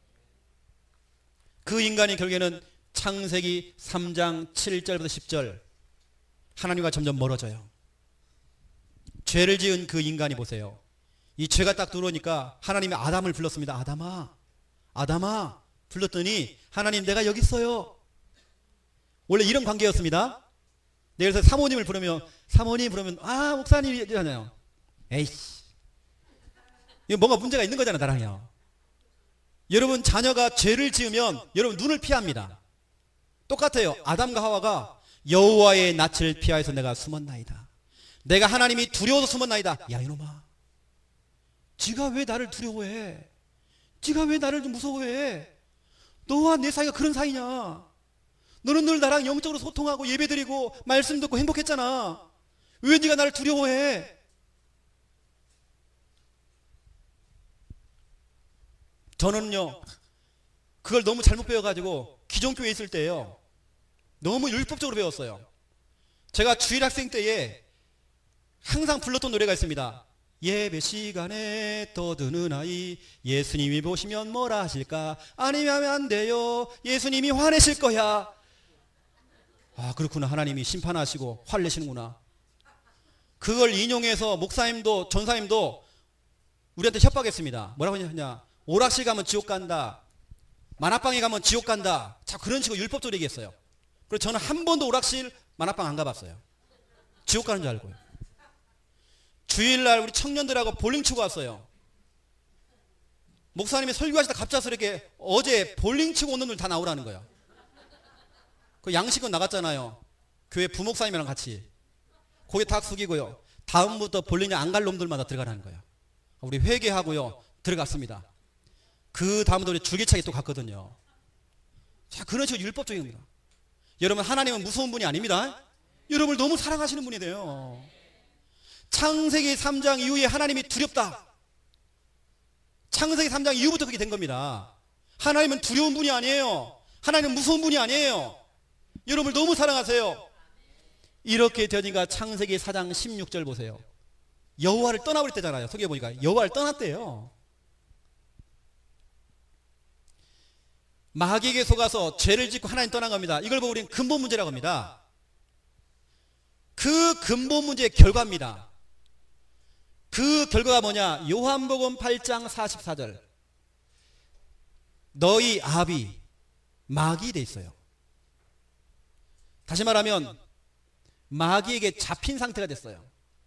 그 인간이 결국에는 창세기 3장 7절부터 10절 하나님과 점점 멀어져요. 죄를 지은 그 인간이 보세요. 이 죄가 딱 들어오니까 하나님이 아담을 불렀습니다. 아담아 불렀더니 하나님 내가 여기 있어요. 원래 이런 관계였습니다. 그래서 사모님을 부르면 아 목사님이잖아요. 에이씨 이거 뭔가 문제가 있는 거잖아 나랑요. 여러분 자녀가 죄를 지으면 여러분 눈을 피합니다. 똑같아요. 아담과 하와가 여호와의 낯을 피하여서 내가 숨었나이다. 내가 하나님이 두려워서 숨었나이다. 야 이놈아 지가 왜 나를 두려워해? 지가 왜 나를 좀 무서워해? 너와 내 사이가 그런 사이냐? 너는 늘 나랑 영적으로 소통하고 예배드리고 말씀 듣고 행복했잖아. 왜 네가 나를 두려워해? 저는요 그걸 너무 잘못 배워가지고 기존교회에 있을 때요 너무 율법적으로 배웠어요. 제가 주일학생 때에 항상 불렀던 노래가 있습니다. 예배 시간에 떠드는 아이 예수님이 보시면 뭐라 하실까? 아니면 안 돼요. 예수님이 화내실 거야. 아 그렇구나. 하나님이 심판하시고 화를 내시는구나. 그걸 인용해서 목사님도 전사님도 우리한테 협박했습니다. 뭐라고 하냐? 오락실 가면 지옥 간다. 만화방에 가면 지옥 간다. 자 그런 식으로 율법적으로 얘기했어요. 그래서 저는 한 번도 오락실 만화방 안 가봤어요. 지옥 가는 줄 알고요. 주일날 우리 청년들하고 볼링 치고 왔어요. 목사님이 설교하시다 갑작스럽게 어제 볼링 치고 온 놈들 다 나오라는 거예요. 그 양식은 나갔잖아요. 교회 부목사님이랑 같이. 고개 탁 숙이고요. 다음부터 볼링에 안 갈 놈들마다 들어가라는 거예요. 우리 회개하고요. 들어갔습니다. 그 다음부터 우리 줄기차게 또 갔거든요. 자, 그런 식으로 율법적인 겁니다. 여러분, 하나님은 무서운 분이 아닙니다. 여러분을 너무 사랑하시는 분이 돼요. 창세기 3장 이후에 하나님이 두렵다. 창세기 3장 이후부터 그렇게 된 겁니다. 하나님은 두려운 분이 아니에요. 하나님은 무서운 분이 아니에요. 여러분을 너무 사랑하세요. 이렇게 되니까 창세기 4장 16절 보세요. 여호와를 떠나버릴 때잖아요. 소개해 보니까 여호와를 떠났대요. 마귀에게 속아서 죄를 짓고 하나님 떠난 겁니다. 이걸 보고 우리는 근본 문제라고 합니다. 그 근본 문제의 결과입니다. 그 결과가 뭐냐? 요한복음 8장 44절. 너희 아비 마귀 돼 있어요. 다시 말하면 마귀에게 잡힌 상태가 됐어요.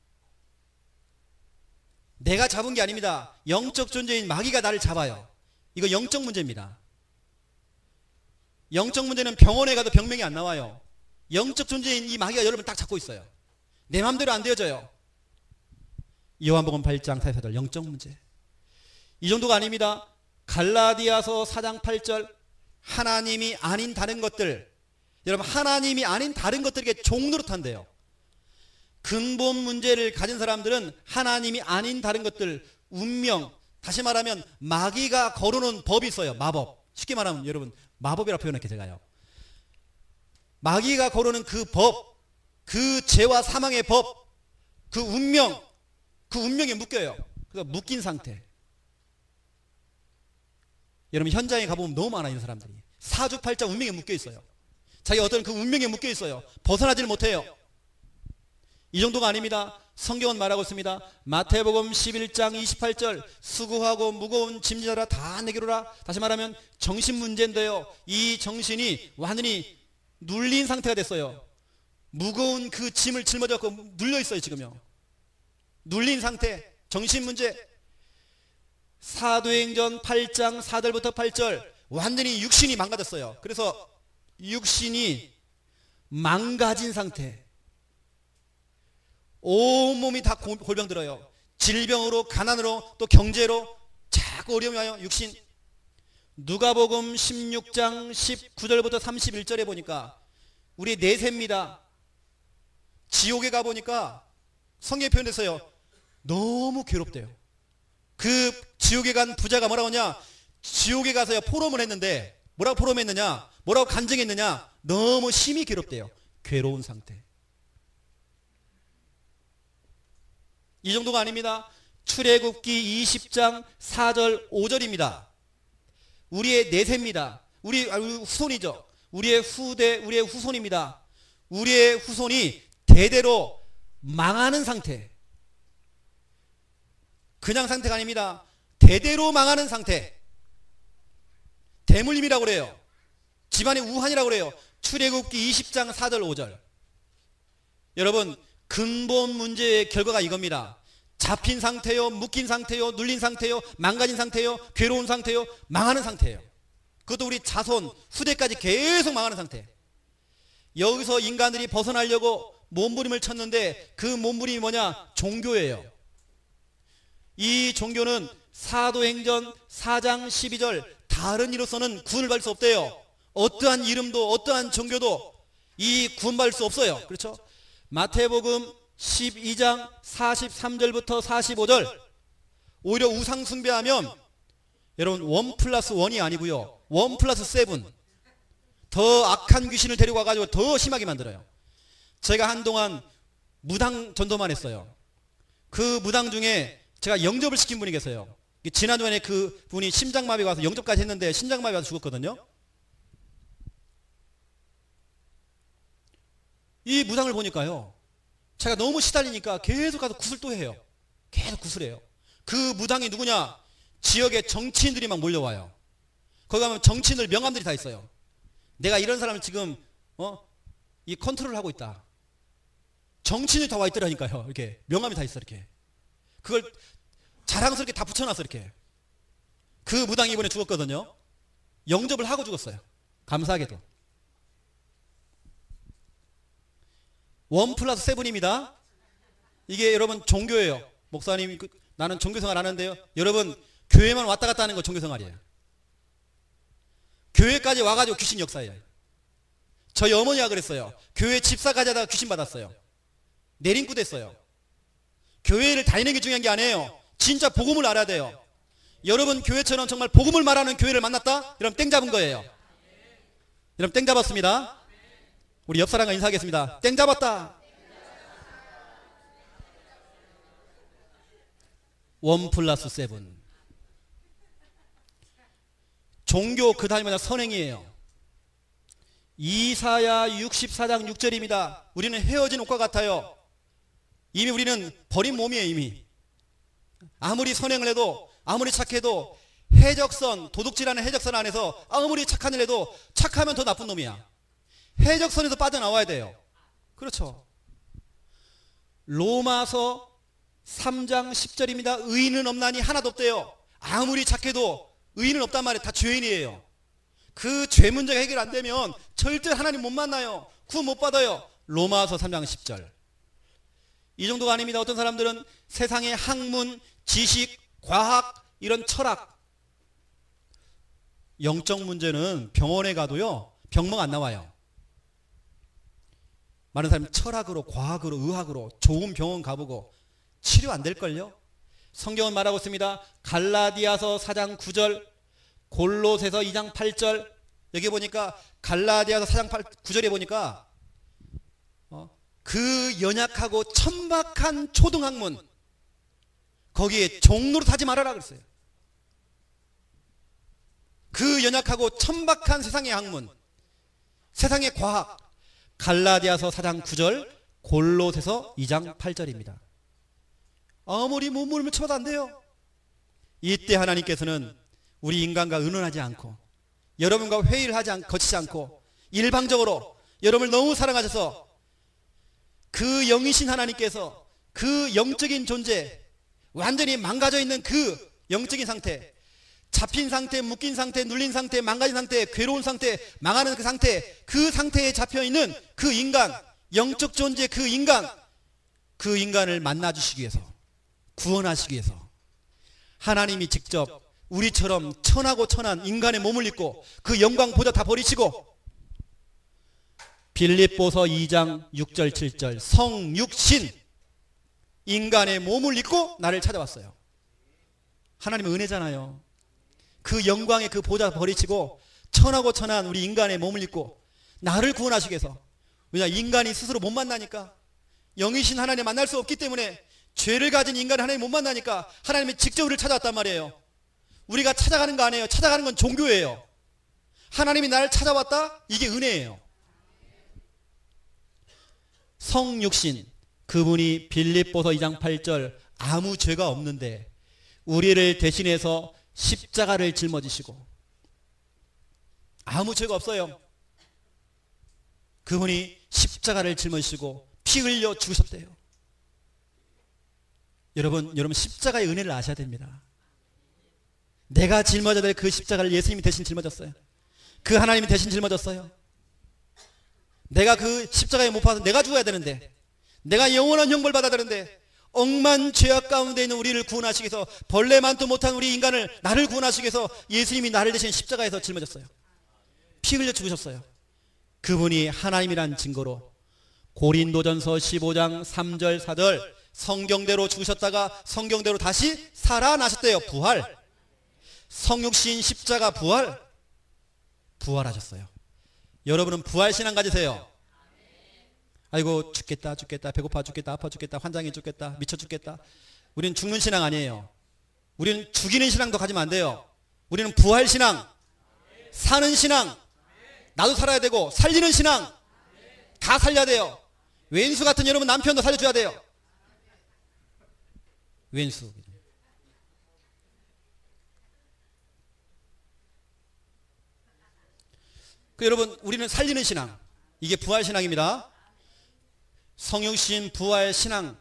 내가 잡은 게 아닙니다. 영적 존재인 마귀가 나를 잡아요. 이거 영적 문제입니다. 영적 문제는 병원에 가도 병명이 안 나와요. 영적 존재인 이 마귀가 여러분 딱 잡고 있어요. 내 마음대로 안 되어져요. 요한복음 8장 44절 영적 문제. 이 정도가 아닙니다. 갈라디아서 4장 8절 하나님이 아닌 다른 것들, 여러분 하나님이 아닌 다른 것들에게 종노릇한대요. 근본 문제를 가진 사람들은 하나님이 아닌 다른 것들, 운명, 다시 말하면 마귀가 걸어놓은 법이 있어요. 마법. 쉽게 말하면 여러분 마법이라 표현할게요. 제가요. 마귀가 걸어놓은 그 법, 그 죄와 사망의 법, 그 운명, 그 운명에 묶여요. 그래서 묶인 상태. 여러분 현장에 가보면 너무 많아요. 이런 사람들이 사주팔자 운명에 묶여 있어요. 자기 어떤 그 운명에 묶여 있어요. 벗어나지를 못해요. 이 정도가 아닙니다. 성경은 말하고 있습니다. 마태복음 11장 28절 수고하고 무거운 짐지라 다 내게로라. 다시 말하면 정신 문제인데요. 이 정신이 완전히 눌린 상태가 됐어요. 무거운 그 짐을 짊어져서 눌려 있어요. 지금요. 눌린 상태, 정신 문제. 사도행전 8장 4절부터 8절 완전히 육신이 망가졌어요. 그래서 육신이 망가진 상태. 온몸이 다 골병 들어요. 질병으로, 가난으로, 또 경제로 자꾸 어려움이 와요. 육신. 누가복음 16장 19절부터 31절에 보니까 우리 내세입니다. 지옥에 가보니까 성경에 표현됐어요. 너무 괴롭대요. 그 지옥에 간 부자가 뭐라고 하냐, 지옥에 가서요 포럼을 했는데 뭐라고 포럼했느냐, 뭐라고 간증했느냐, 너무 심히 괴롭대요. 괴로운 상태. 이 정도가 아닙니다. 출애굽기 20장 4절 5절입니다. 우리의 내세입니다. 우리 후손이죠. 우리의 후대, 우리의 후손입니다. 우리의 후손이 대대로 망하는 상태. 그냥 상태가 아닙니다. 대대로 망하는 상태. 대물림이라고 그래요. 집안의 우환이라고 그래요. 출애굽기 20장 4절 5절. 여러분 근본 문제의 결과가 이겁니다. 잡힌 상태요, 묶인 상태요, 눌린 상태요, 망가진 상태요, 괴로운 상태요, 망하는 상태예요. 그것도 우리 자손, 후대까지 계속 망하는 상태. 여기서 인간들이 벗어나려고 몸부림을 쳤는데 그 몸부림이 뭐냐? 종교예요. 이 종교는 사도행전 4장 12절 다른 이로서는 구원을 받을 수 없대요. 어떠한 이름도 어떠한 종교도 이 구원받을 수 없어요. 그렇죠? 마태복음 12장 43절부터 45절 오히려 우상 숭배하면 여러분 1+1이 아니고요 1+7 더 악한 귀신을 데리고 와가지고 더 심하게 만들어요. 제가 한동안 무당 전도만 했어요. 그 무당 중에 제가 영접을 시킨 분이 계세요. 지난주에 그 분이 심장마비가 와서 영접까지 했는데 심장마비 와서 죽었거든요. 이 무당을 보니까요 제가 너무 시달리니까 계속 가서 굿을 또 해요. 계속 굿을 해요. 그 무당이 누구냐? 지역에 정치인들이 막 몰려와요. 거기 가면 정치인들 명함들이 다 있어요. 내가 이런 사람을 지금 이 컨트롤을 하고 있다. 정치인이 다 와 있더라니까요. 이렇게 명함이 다 있어. 이렇게 그걸 자랑스럽게 다 붙여놨어. 이렇게. 그 무당이 이번에 죽었거든요. 영접을 하고 죽었어요. 감사하게도. 1+7입니다. 이게 여러분 종교예요. 목사님 나는 종교생활 안 하는데요. 여러분 교회만 왔다 갔다 하는 거 종교생활이에요. 교회까지 와가지고 귀신 역사예요. 저희 어머니가 그랬어요. 교회 집사까지 하다가 귀신 받았어요. 내림꾼 됐어요. 교회를 다니는 게 중요한 게 아니에요. 진짜 복음을 알아야 돼요. 여러분 교회처럼 정말 복음을 말하는 교회를 만났다? 여러분 땡 잡은 거예요. 여러분 땡 잡았습니다. 우리 옆 사람과 인사하겠습니다. 땡 잡았다. 1+7. 종교 그 다음에 선행이에요. 이사야 64장 6절입니다. 우리는 헤어진 옷과 같아요. 이미 우리는 버린 몸이에요. 이미 아무리 선행을 해도 아무리 착해도 해적선, 도둑질하는 해적선 안에서 아무리 착한 일 해도 착하면 더 나쁜 놈이야. 해적선에서 빠져나와야 돼요. 그렇죠. 로마서 3장 10절입니다. 의인은 없나니 하나도 없대요. 아무리 착해도 의인은 없단 말이에요. 다 죄인이에요. 그 죄 문제가 해결 안 되면 절대 하나님 못 만나요. 구원 못 받아요. 로마서 3장 10절. 이 정도가 아닙니다. 어떤 사람들은 세상의 학문, 지식, 과학, 이런 철학, 영적 문제는 병원에 가도요 병명 안 나와요. 많은 사람이 철학으로, 과학으로, 의학으로 좋은 병원 가보고 치료 안 될걸요. 성경은 말하고 있습니다. 갈라디아서 4장 9절, 골로새서 2장 8절. 여기 보니까 갈라디아서 4장 9절에 보니까 그 연약하고 천박한 초등학문, 거기에 종로로 타지 말아라 그랬어요. 그 연약하고 천박한 세상의 학문, 세상의 과학. 갈라디아서 4장 9절, 골로새서 2장 8절입니다. 아무리 몸을 쳐도 안 돼요. 이때 하나님께서는 우리 인간과 의논하지 않고, 여러분과 회의를 거치지 않고, 일방적으로 여러분을 너무 사랑하셔서 그 영이신 하나님께서 그 영적인 존재, 완전히 망가져 있는 그 영적인 상태, 잡힌 상태, 묶인 상태, 눌린 상태, 망가진 상태, 괴로운 상태, 망하는 그 상태, 그 상태에 잡혀있는 그 인간, 영적 존재 그 인간을 만나주시기 위해서, 구원하시기 위해서 하나님이 직접 우리처럼 천하고 천한 인간의 몸을 입고 그 영광 보좌 다 버리시고, 빌립보서 2장 6절 7절, 성육신 인간의 몸을 입고 나를 찾아왔어요. 하나님의 은혜잖아요. 그 영광의 그 보좌 버리시고 천하고 천한 우리 인간의 몸을 입고 나를 구원하시기 위해서. 왜냐, 인간이 스스로 못 만나니까, 영이신 하나님 만날 수 없기 때문에, 죄를 가진 인간을 하나님 못 만나니까 하나님이 직접 우리를 찾아왔단 말이에요. 우리가 찾아가는 거 아니에요. 찾아가는 건 종교예요. 하나님이 나를 찾아왔다? 이게 은혜예요. 성육신, 그분이 빌립보서 2장 8절, 아무 죄가 없는데 우리를 대신해서 십자가를 짊어지시고, 아무 죄가 없어요. 그분이 십자가를 짊어지시고 피 흘려 죽으셨대요. 여러분 십자가의 은혜를 아셔야 됩니다. 내가 짊어져야 될 그 십자가를 예수님이 대신 짊어졌어요. 그 하나님이 대신 짊어졌어요. 내가 그 십자가에 못 박아서 내가 죽어야 되는데, 내가 영원한 형벌 받아야 되는데, 억만 죄악 가운데 있는 우리를 구원하시기 위해서, 벌레만도 못한 우리 인간을, 나를 구원하시기 위해서 예수님이 나를 대신 십자가에서 짊어졌어요. 피 흘려 죽으셨어요. 그분이 하나님이란 증거로 고린도전서 15장 3절 4절, 성경대로 죽으셨다가 성경대로 다시 살아나셨대요. 부활. 성육신 십자가 부활하셨어요. 여러분은 부활신앙 가지세요. 아이고 죽겠다, 배고파 죽겠다, 아파 죽겠다, 환장해 죽겠다, 미쳐 죽겠다. 우리는 죽는 신앙 아니에요. 우리는 죽이는 신앙도 가지면 안 돼요. 우리는 부활신앙, 사는 신앙, 나도 살아야 되고 살리는 신앙, 다 살려야 돼요. 왼수 같은 여러분 남편도 살려줘야 돼요. 왼수. 여러분, 우리는 살리는 신앙, 이게 부활신앙입니다. 성육신 부활 신앙,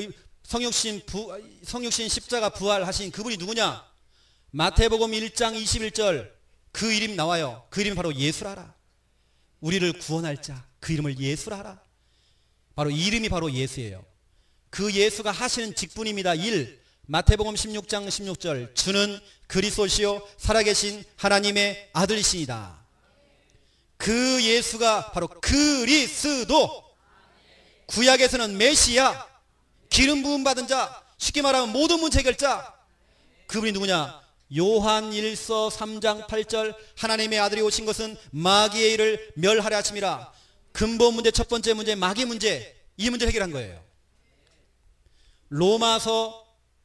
성육신 십자가 부활하신 그분이 누구냐? 마태복음 1장 21절, 그 이름 나와요. 그 이름이 바로 예수라라. 우리를 구원할 자, 그 이름을 예수라라. 바로 이름이 바로 예수예요. 그 예수가 하시는 직분입니다. 1. 마태복음 16장 16절, 주는 그리스도시요 살아계신 하나님의 아들이시니다. 그 예수가 바로 그리스도, 구약에서는 메시아, 기름 부음 받은 자, 쉽게 말하면 모든 문제 해결자. 그분이 누구냐? 요한 1서 3장 8절, 하나님의 아들이 오신 것은 마귀의 일을 멸하려 하심이라. 근본 문제, 첫 번째 문제, 마귀 문제, 이 문제를 해결한 거예요. 로마서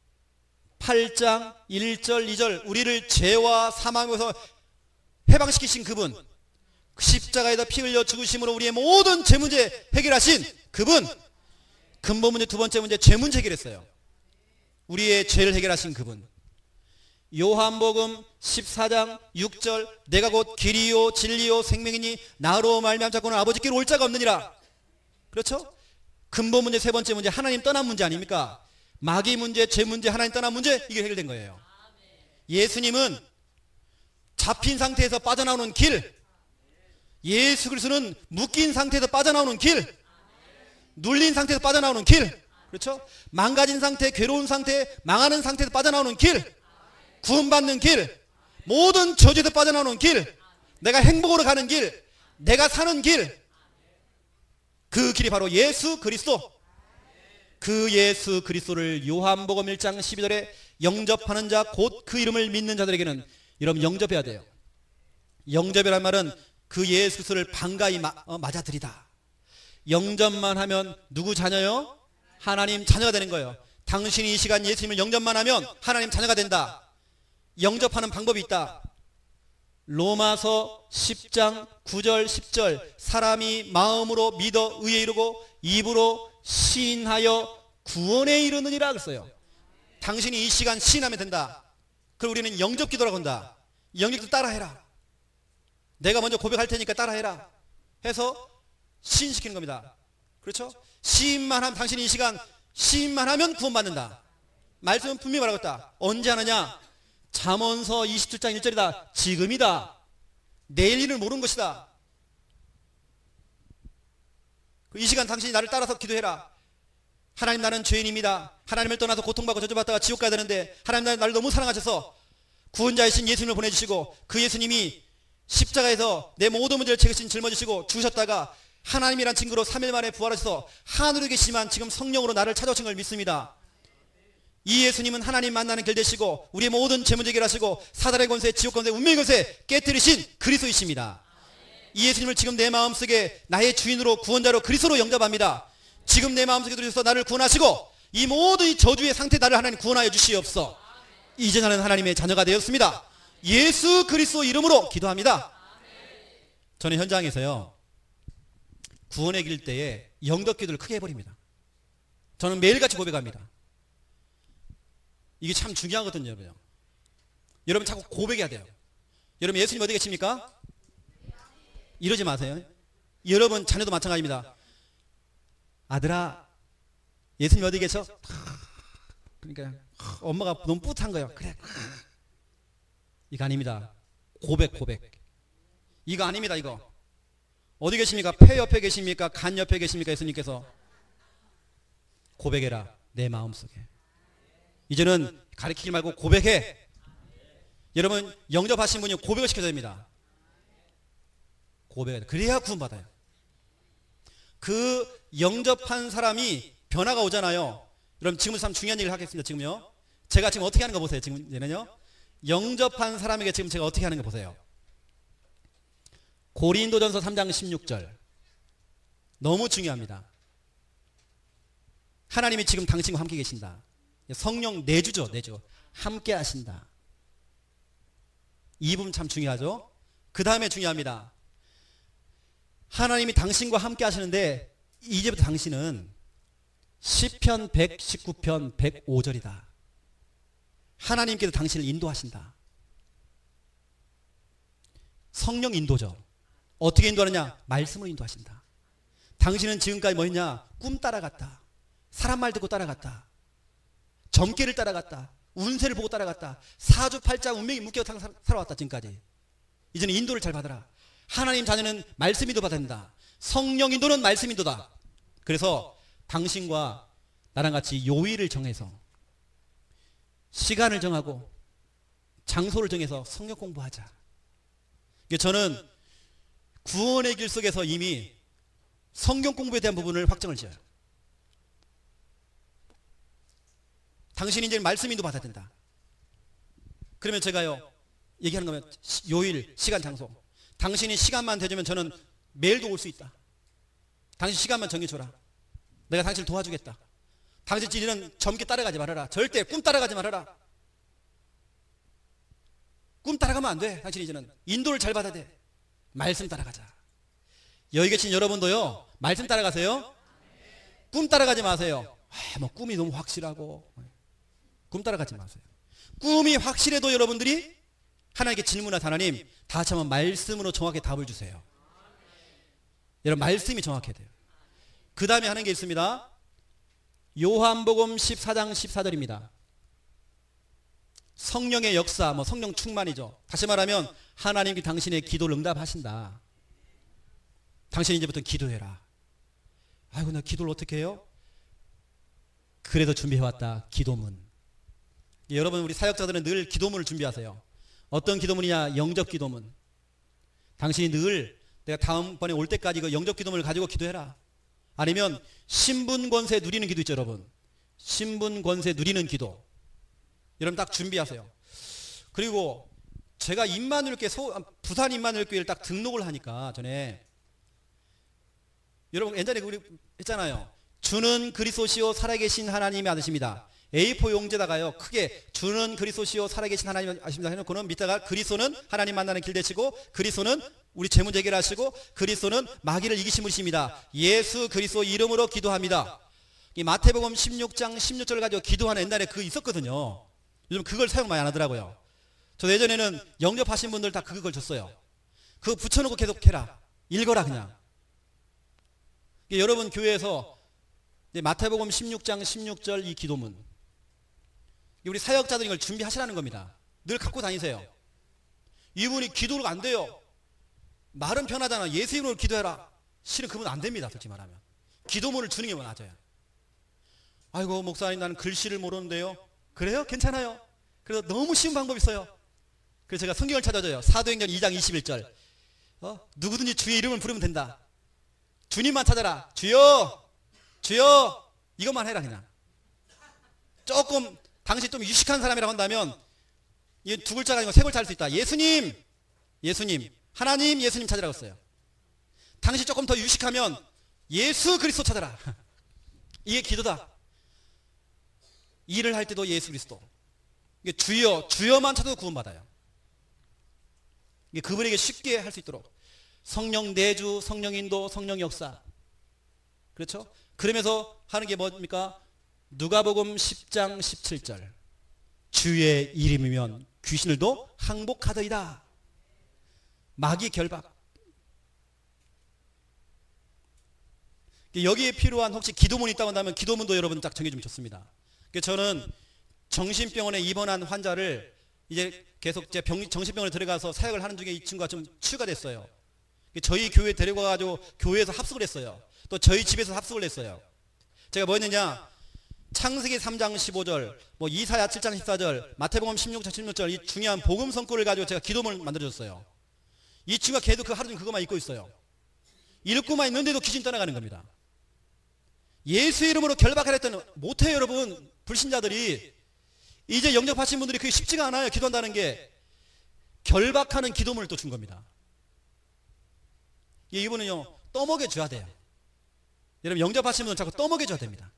8장 1절 2절, 우리를 죄와 사망에서 해방시키신 그분, 십자가에다 피 흘려 죽으심으로 우리의 모든 죄 문제 해결하신 그분, 근본 문제, 두 번째 문제, 죄 문제 해결했어요. 우리의 죄를 해결하신 그분. 요한복음 14장 6절, 내가 곧 길이요 진리요 생명이니 나로 말미암지 않고는 아버지께로 올 자가 없느니라. 그렇죠? 근본 문제, 세 번째 문제, 하나님 떠난 문제 아닙니까? 마귀 문제, 죄 문제, 하나님 떠난 문제, 이게 해결된 거예요. 예수님은 잡힌 상태에서 빠져나오는 길. 예수 그리스도는 묶인 상태에서 빠져나오는 길. 눌린 상태에서 빠져나오는 길. 그렇죠? 망가진 상태, 괴로운 상태, 망하는 상태에서 빠져나오는 길. 구원받는 길. 모든 저주에서 빠져나오는 길. 내가 행복으로 가는 길. 내가 사는 길. 그 길이 바로 예수 그리스도. 그 예수 그리스도를 요한복음 1장 12절에 영접하는 자 곧 그 이름을 믿는 자들에게는 여러분 영접해야 돼요. 영접이란 말은 그 예수 그리스도를 반가이 맞아들이다. 영접만 하면 누구 자녀요? 하나님 자녀가 되는 거예요. 당신이 이 시간 예수님을 영접만 하면 하나님 자녀가 된다. 영접하는 방법이 있다. 로마서 10장 9절 10절 사람이 마음으로 믿어 의에 이르고 입으로 시인하여 구원에 이르느니라 그랬어요. 당신이 이 시간 시인하면 된다. 그럼 우리는 영접 기도라고 한다. 영접도 따라해라. 내가 먼저 고백할 테니까 따라해라 해서 시인시키는 겁니다. 그렇죠? 시인만 하면 당신이 이 시간 시인만 하면 구원받는다. 말씀은 분명히 말하고 있다. 언제 하느냐? 잠언서 27장 1절이다. 지금이다. 내일 일을 모르는 것이다. 이 시간 당신이 나를 따라서 기도해라. 하나님 나는 죄인입니다. 하나님을 떠나서 고통받고 저주받다가 지옥 가야 되는데 하나님 나를 너무 사랑하셔서 구원자이신 예수님을 보내주시고 그 예수님이 십자가에서 내 모든 문제를 제거신 짊어지시고 죽으셨다가 하나님이란 친구로 3일 만에 부활하셔서 하늘에 계시지만 지금 성령으로 나를 찾아오신 걸 믿습니다. 이 예수님은 하나님 만나는 길 되시고 우리의 모든 죄 문제 해결하시고 사단의 권세, 지옥 권세, 운명의 권세 깨뜨리신 그리스도이십니다. 이 예수님을 지금 내 마음속에 나의 주인으로 구원자로 그리스도로 영접합니다. 지금 내 마음속에 들어오셔서 나를 구원하시고 이 모든 이 저주의 상태 나를 하나님 구원하여 주시옵소서. 이제 나는 하나님의 자녀가 되었습니다. 예수 그리스도 이름으로 기도합니다. 저는 현장에서요 구원의 길 때에 영접 기도를 크게 해버립니다. 저는 매일같이 고백합니다. 이게 참 중요하거든요. 여러분. 여러분 자꾸 고백해야 돼요. 여러분 예수님 어디 계십니까? 이러지 마세요. 여러분 자녀도 마찬가지입니다. 아들아 예수님 어디 계셔? 그러니까 엄마가 너무 뿌듯한 거예요. 그래. 이거 아닙니다. 고백. 이거 아닙니다. 이거. 어디 계십니까? 폐 옆에 계십니까? 간 옆에 계십니까? 예수님께서. 고백해라. 내 마음속에. 이제는 가르치지 말고 고백해. 여러분 영접하신 분이 고백을 시켜야 됩니다. 고백해야 돼. 그래야 구원받아요. 그 영접한 사람이 변화가 오잖아요. 여러분 지금 참 중요한 얘기를 하겠습니다. 지금요. 제가 지금 어떻게 하는 거 보세요. 지금 얘는요. 영접한 사람에게 지금 제가 어떻게 하는 거 보세요. 고린도전서 3장 16절. 너무 중요합니다. 하나님이 지금 당신과 함께 계신다. 성령 내주죠. 내주. 함께 하신다. 이 부분 참 중요하죠. 그 다음에 중요합니다. 하나님이 당신과 함께 하시는데 이제부터 당신은 시편 119편 105절이다. 하나님께서 당신을 인도하신다. 성령 인도죠. 어떻게 인도하느냐? 말씀으로 인도하신다. 당신은 지금까지 뭐 했냐? 꿈 따라갔다. 사람 말 듣고 따라갔다. 점괘를 따라갔다. 운세를 보고 따라갔다. 사주팔자 운명이 묶여 살아왔다. 지금까지. 이제는 인도를 잘 받아라. 하나님 자녀는 말씀 인도 받아야 된다. 성령 인도는 말씀 인도다. 그래서 당신과 나랑 같이 요일을 정해서 시간을 정하고 장소를 정해서 성경 공부하자. 저는 구원의 길 속에서 이미 성경 공부에 대한 부분을 확정을 지어요. 당신이 이제 말씀 인도 받아야 된다. 그러면 제가요 얘기하는 거면 요일, 시간, 장소. 당신이 시간만 대주면 저는 매일도 올 수 있다. 당신 시간만 정해줘라. 내가 당신을 도와주겠다. 당신 이제는 젊게 따라가지 말아라. 절대 꿈 따라가지 말아라. 꿈 따라가면 안 돼. 당신 이제는 인도를 잘 받아야 돼. 말씀 따라가자. 여기 계신 여러분도요 말씀 따라가세요. 꿈 따라가지 마세요. 뭐 꿈이 너무 확실하고 꿈 따라가지 마세요. 꿈이 확실해도 여러분들이 하나님께 질문하자. 하나님 다시 한번 말씀으로 정확하게 답을 주세요. 여러분 말씀이 정확해야 돼요. 그 다음에 하는 게 있습니다. 요한복음 14장 14절입니다. 성령의 역사, 뭐 성령 충만이죠. 다시 말하면 하나님이 당신의 기도를 응답하신다. 당신이 이제부터 기도해라. 아이고, 나 기도를 어떻게 해요? 그래서 준비해왔다. 기도문. 여러분, 우리 사역자들은 늘 기도문을 준비하세요. 어떤 기도문이냐? 영접 기도문. 당신이 늘 내가 다음번에 올 때까지 그 영접 기도문을 가지고 기도해라. 아니면 신분 권세 누리는 기도 있죠, 여러분. 신분 권세 누리는 기도. 여러분 딱 준비하세요. 그리고 제가 임마누엘교회 부산 임마누엘교회를 딱 등록을 하니까 전에 여러분 옛날에 우리 했잖아요. 주는 그리스도시요 살아계신 하나님의 아들입니다. A4 용지에다가요 크게 주는 그리스도시요 살아계신 하나님 아십니다 해놓고는 밑에다가 그리스도는 하나님 만나는 길 되시고 그리스도는 우리 재문 해결하시고 그리스도는 마귀를 이기신 분이십니다. 예수 그리스도 이름으로 기도합니다. 이 마태복음 16장 16절을 가지고 기도하는 옛날에 그거 있었거든요. 요즘 그걸 사용 많이 안 하더라고요. 저 예전에는 영접하신 분들 다 그걸 줬어요. 그거 붙여놓고 계속 해라. 읽어라 그냥. 여러분 교회에서 마태복음 16장 16절 이 기도문, 우리 사역자들이 이걸 준비하시라는 겁니다. 늘 갖고 다니세요. 이분이 기도가 안 돼요. 말은 편하잖아. 예수 이름으로 기도해라. 실은 그분 안 됩니다. 솔직히 말하면. 기도문을 주는 게 맞아요. 아이고 목사님 나는 글씨를 모르는데요. 그래요? 괜찮아요. 그래서 너무 쉬운 방법이 있어요. 그래서 제가 성경을 찾아줘요. 사도행전 2장 21절. 누구든지 주의 이름을 부르면 된다. 주님만 찾아라. 주여 주여 이것만 해라 그냥. 조금 당시 좀 유식한 사람이라고 한다면 이 두 글자가 아니고 세 글자 할 수 있다. 예수님 예수님 하나님 예수님 찾으라고 했어요. 당시 조금 더 유식하면 예수 그리스도 찾아라. 이게 기도다. 일을 할 때도 예수 그리스도. 이게 주여 주여만 찾아도 구원받아요. 이게 그분에게 쉽게 할 수 있도록 성령 내주, 성령 인도, 성령 역사. 그렇죠? 그러면서 하는 게 뭡니까? 누가복음 10장 17절. 주의 이름이면 귀신들도 항복하더이다. 마귀 결박. 여기에 필요한 혹시 기도문이 있다고 한다면 기도문도 여러분 딱 정해주면 좋습니다. 저는 정신병원에 입원한 환자를 이제 계속 제 정신병원에 들어가서 사역을 하는 중에 이 친구가 좀 치유가 됐어요. 저희 교회에 데려가가지고 교회에서 합숙을 했어요. 또 저희 집에서 합숙을 했어요. 제가 뭐 했느냐? 창세기 3장 15절, 뭐 이사야 7장 14절, 마태복음 16장 16절 이 중요한 복음 성구를 가지고 제가 기도문을 만들어줬어요. 이 친구가 계속 그 하루 종일 그것만 읽고 있어요. 읽고만 있는데도 귀신 떠나가는 겁니다. 예수 이름으로 결박하라 했더니 못해요 여러분. 불신자들이. 이제 영접하신 분들이 그게 쉽지가 않아요. 기도한다는 게. 결박하는 기도문을 또 준 겁니다. 이분은요 떠먹여줘야 돼요. 여러분 영접하신 분은 자꾸 떠먹여줘야 됩니다.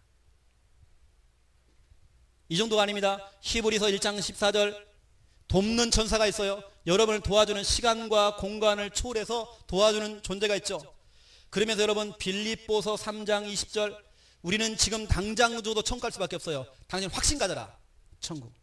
이 정도가 아닙니다. 히브리서 1장 14절 돕는 천사가 있어요. 여러분을 도와주는 시간과 공간을 초월해서 도와주는 존재가 있죠. 그러면서 여러분 빌립보서 3장 20절 우리는 지금 당장 줘도 천국 갈 수밖에 없어요. 당신 확신 가져라. 천국.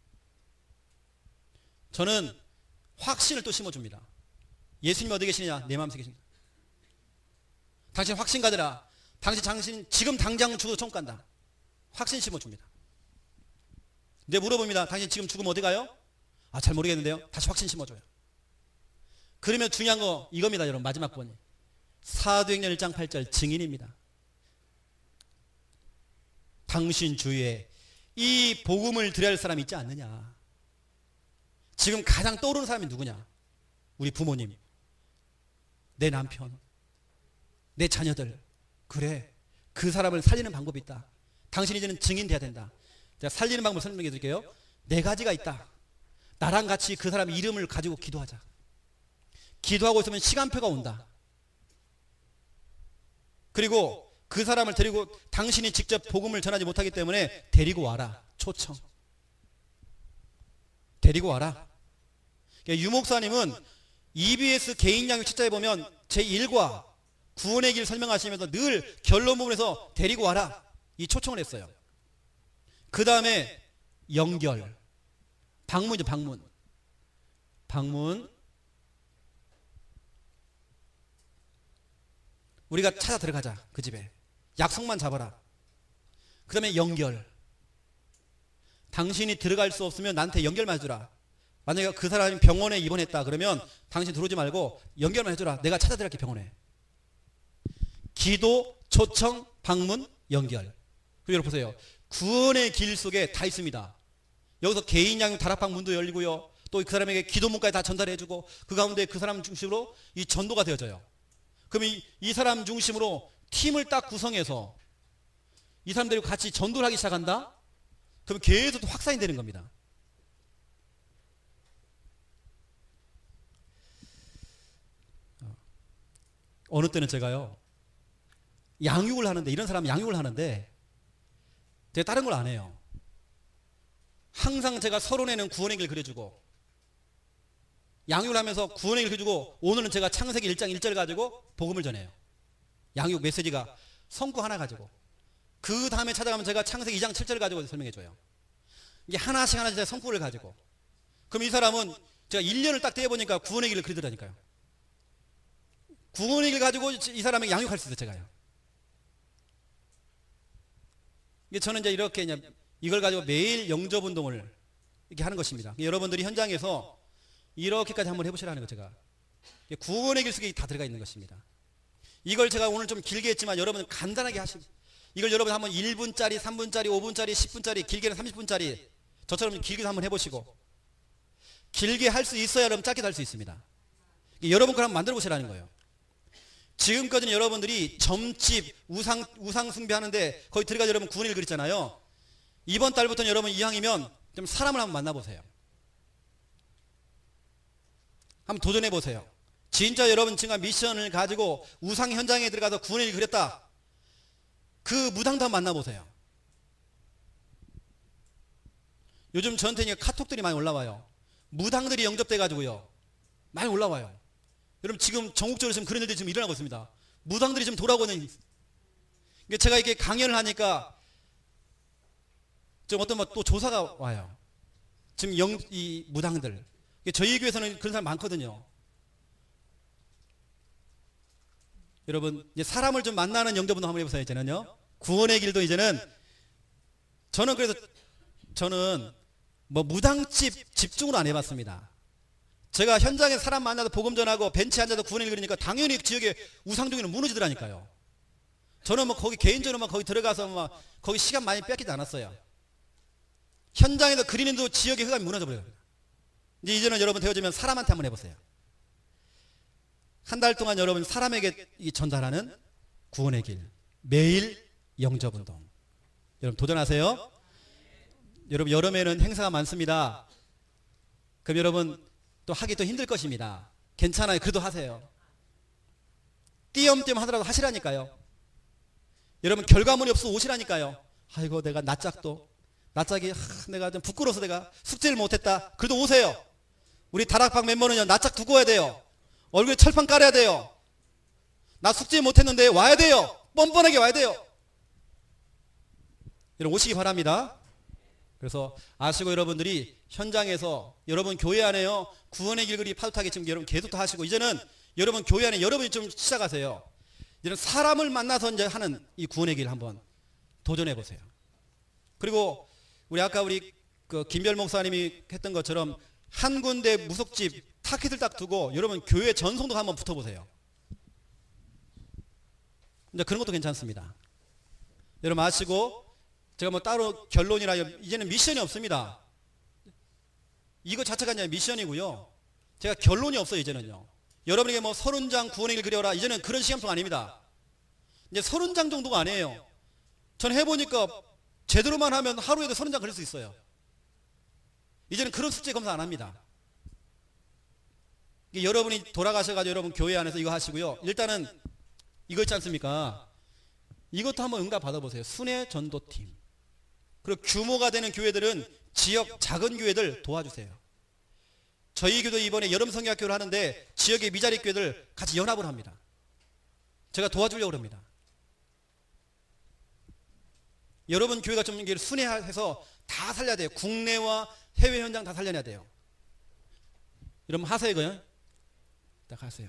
저는 확신을 또 심어줍니다. 예수님 어디 계시냐? 내 마음속에 계십니다. 당신 확신 가져라. 당신 지금 당장 죽어도 천국 간다. 확신 심어줍니다. 근데 물어봅니다. 당신 지금 죽으면 어디 가요? 아, 잘 모르겠는데요. 다시 확신 심어줘요. 그러면 중요한 거 이겁니다. 여러분 마지막 번이 사도행전 1장 8절 증인입니다. 당신 주위에 이 복음을 드려야 할 사람이 있지 않느냐. 지금 가장 떠오르는 사람이 누구냐? 우리 부모님, 내 남편, 내 자녀들. 그래, 그 사람을 살리는 방법이 있다. 당신이 이제는 증인 돼야 된다. 제가 살리는 방법을 설명해 드릴게요. 네 가지가 있다. 나랑 같이 그 사람 이름을 가지고 기도하자. 기도하고 있으면 시간표가 온다. 그리고 그 사람을 데리고 당신이 직접 복음을 전하지 못하기 때문에 데리고 와라. 초청. 데리고 와라. 그러니까 유 목사님은 EBS 개인 양육 책자에 보면 제1과 구원의 길 설명하시면서 늘 결론 부분에서 데리고 와라. 이 초청을 했어요. 그 다음에 연결. 방문이죠. 방문. 방문. 우리가 찾아 들어가자. 그 집에. 약속만 잡아라. 그 다음에 연결. 당신이 들어갈 수 없으면 나한테 연결만 해주라. 만약에 그 사람이 병원에 입원했다 그러면 당신 들어오지 말고 연결만 해줘라. 내가 찾아드릴게 병원에. 기도, 초청, 방문, 연결. 그리고 여러분 보세요. 구원의 길 속에 다 있습니다. 여기서 개인 양육 다락방 문도 열리고요. 또 그 사람에게 기도문까지 다 전달해주고 그 가운데 그 사람 중심으로 이 전도가 되어져요. 그럼 이 사람 중심으로 팀을 딱 구성해서 이 사람들이 같이 전도를 하기 시작한다? 그럼 계속 확산이 되는 겁니다. 어느 때는 제가요, 양육을 하는데, 이런 사람 양육을 하는데, 제가 다른 걸 안 해요. 항상 제가 서론에는 구원의 길 그려주고, 양육을 하면서 구원의 길 그려주고, 오늘은 제가 창세기 1장 1절 가지고 복음을 전해요. 양육 메시지가 성구 하나 가지고. 그 다음에 찾아가면 제가 창세기 2장 7절 가지고 설명해줘요. 이게 하나씩 제가 성구를 가지고. 그럼 이 사람은 제가 1년을 딱 떼어보니까 구원의 길을 그리더라니까요. 구원의 길 가지고 이 사람에게 양육할 수 있어요, 제가요. 저는 이제 이렇게 이걸 가지고 매일 영접 운동을 이렇게 하는 것입니다. 여러분들이 현장에서 이렇게까지 한번 해보시라는 거 제가. 구원의 길 속에 다 들어가 있는 것입니다. 이걸 제가 오늘 좀 길게 했지만 여러분 간단하게 하시고, 이걸 여러분 한번 1분짜리, 3분짜리, 5분짜리, 10분짜리, 길게는 30분짜리 저처럼 길게도 한번 해보시고, 길게 할 수 있어야 여러분 짧게도 할 수 있습니다. 여러분 걸 한번 만들어 보시라는 거예요. 지금까지는 여러분들이 점집, 우상 숭배하는데 거기 들어가서 여러분 구원의 길 그랬잖아요. 이번 달부터는 여러분 이왕이면 좀 사람을 한번 만나보세요. 한번 도전해보세요. 진짜 여러분 지금 미션을 가지고 우상 현장에 들어가서 구원의 길 그렸다. 그 무당도 한번 만나보세요. 요즘 저한테 카톡들이 많이 올라와요. 무당들이 영접돼가지고요. 많이 올라와요. 여러분 지금 전국적으로 지금 그런 일들이 지금 일어나고 있습니다. 무당들이 지금 돌아오는. 제가 이렇게 강연을 하니까 좀 어떤 또 조사가 와요. 지금 이 무당들. 저희 교회에서는 그런 사람 많거든요. 여러분 이제 사람을 좀 만나는 영접운동 한번 해보세요. 이제는요. 구원의 길도 이제는 저는 뭐 무당집 집중으로 안 해봤습니다. 제가 현장에 사람 만나서 복음 전하고 벤치에 앉아서 구원의 길 그러니까 당연히 지역에 우상종이는 무너지더라니까요. 저는 뭐 거기 개인적으로 막 거기 들어가서 막 거기 시간 많이 뺏기지 않았어요. 현장에서 그리는데도 지역의 흑암이 무너져 버려요. 이제는 여러분 되어지면 사람한테 한번 해보세요. 한 달 동안 여러분 사람에게 전달하는 구원의 길, 매일 영접운동. 여러분 도전하세요. 여러분 여름에는 행사가 많습니다. 그럼 여러분 또 하기 또 힘들 것입니다. 괜찮아요. 그래도 하세요. 띄엄띄엄 하더라도 하시라니까요. 여러분 결과물이 없어 오시라니까요. 아이고 내가 낯짝이 내가 좀 부끄러워서 내가 숙제를 못했다. 그래도 오세요. 우리 다락방 멤버는요 낯짝 두고 와야 돼요. 얼굴에 철판 깔아야 돼요. 나 숙제 못했는데 와야 돼요. 뻔뻔하게 와야 돼요. 여러분 오시기 바랍니다. 그래서 아시고 여러분들이 현장에서 여러분 교회 안에요 구원의 길거리 파도타기 지금 여러분 계속 다 하시고, 이제는 여러분 교회 안에 여러분이 좀 시작하세요. 이제는 사람을 만나서 이제 하는 이 구원의 길 한번 도전해 보세요. 그리고 아까 우리 그 김별 목사님이 했던 것처럼 한 군데 무속집 타켓을 딱 두고 여러분 교회 전송도 한번 붙어보세요. 이제 그런 것도 괜찮습니다. 여러분 아시고 제가 뭐 따로 결론이라 이제는 미션이 없습니다. 이거 자체가 이제 미션이고요. 제가 결론이 없어요. 이제는요. 여러분에게 뭐 30장 구원의 길 그려라. 이제는 그런 시간표 아닙니다. 이제 30장 정도가 아니에요. 전 해보니까 제대로만 하면 하루에도 30장 그릴 수 있어요. 이제는 그런 숙제 검사 안 합니다. 여러분이 돌아가셔가지고 여러분 교회 안에서 이거 하시고요. 일단은 이거 있지 않습니까? 이것도 한번 응답 받아보세요. 순회 전도팀. 그리고 규모가 되는 교회들은 지역 작은 교회들 도와주세요. 저희 교도 이번에 여름 성경학교를 하는데 지역의 미자리 교회들 같이 연합을 합니다. 제가 도와주려고 합니다. 여러분 교회가 좀 순회해서 다 살려야 돼요. 국내와 해외 현장 다 살려내야 돼요. 여러분 하세요 이거요? 딱 하세요.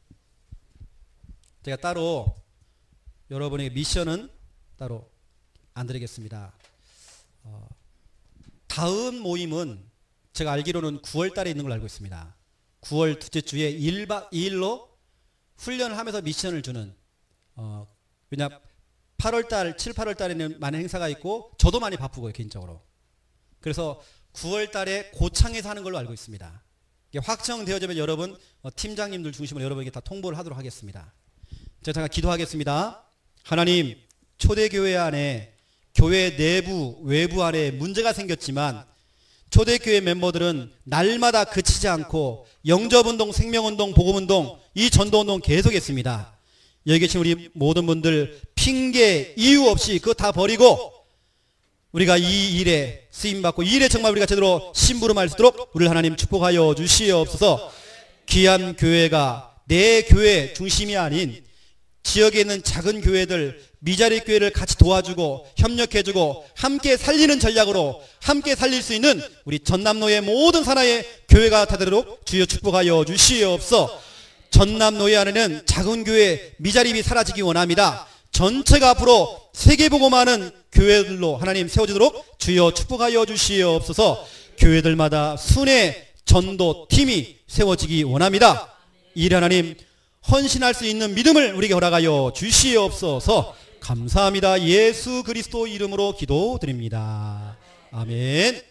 제가 따로 여러분에게 미션은 따로 안 드리겠습니다. 다음 모임은 제가 알기로는 9월 달에 있는 걸로 알고 있습니다. 9월 둘째 주에 1박 2일로 훈련을 하면서 미션을 주는, 왜냐 8월 달, 7, 8월 달에는 많은 행사가 있고 저도 많이 바쁘고요, 개인적으로. 그래서 9월 달에 고창에서 하는 걸로 알고 있습니다. 이게 확정되어지면 여러분, 팀장님들 중심으로 여러분에게 다 통보를 하도록 하겠습니다. 제가 기도하겠습니다. 하나님, 초대교회 안에 교회 내부, 외부 안에 문제가 생겼지만 초대교회 멤버들은 날마다 그치지 않고 영접운동, 생명운동, 복음운동, 이 전도운동 계속했습니다. 여기 계신 우리 모든 분들 핑계, 이유 없이 그거 다 버리고 우리가 이 일에 쓰임받고 이 일에 정말 우리가 제대로 심부름할 수 있도록 우리를 하나님 축복하여 주시옵소서. 귀한 교회가 내 교회 중심이 아닌 지역에 있는 작은 교회들, 미자리 교회를 같이 도와주고 협력해주고 함께 살리는 전략으로 함께 살릴 수 있는 우리 전남노예 모든 산하의 교회가 되도록 주여 축복하여 주시옵소서. 전남노예 안에는 작은 교회, 미자립이 사라지기 원합니다. 전체가 앞으로 세계보고만은 교회들로 하나님 세워지도록 주여 축복하여 주시옵소서. 교회들마다 순회 전도팀이 세워지기 원합니다. 이 하나님 헌신할 수 있는 믿음을 우리에게 허락하여 주시옵소서. 감사합니다. 예수 그리스도 이름으로 기도드립니다. 아멘.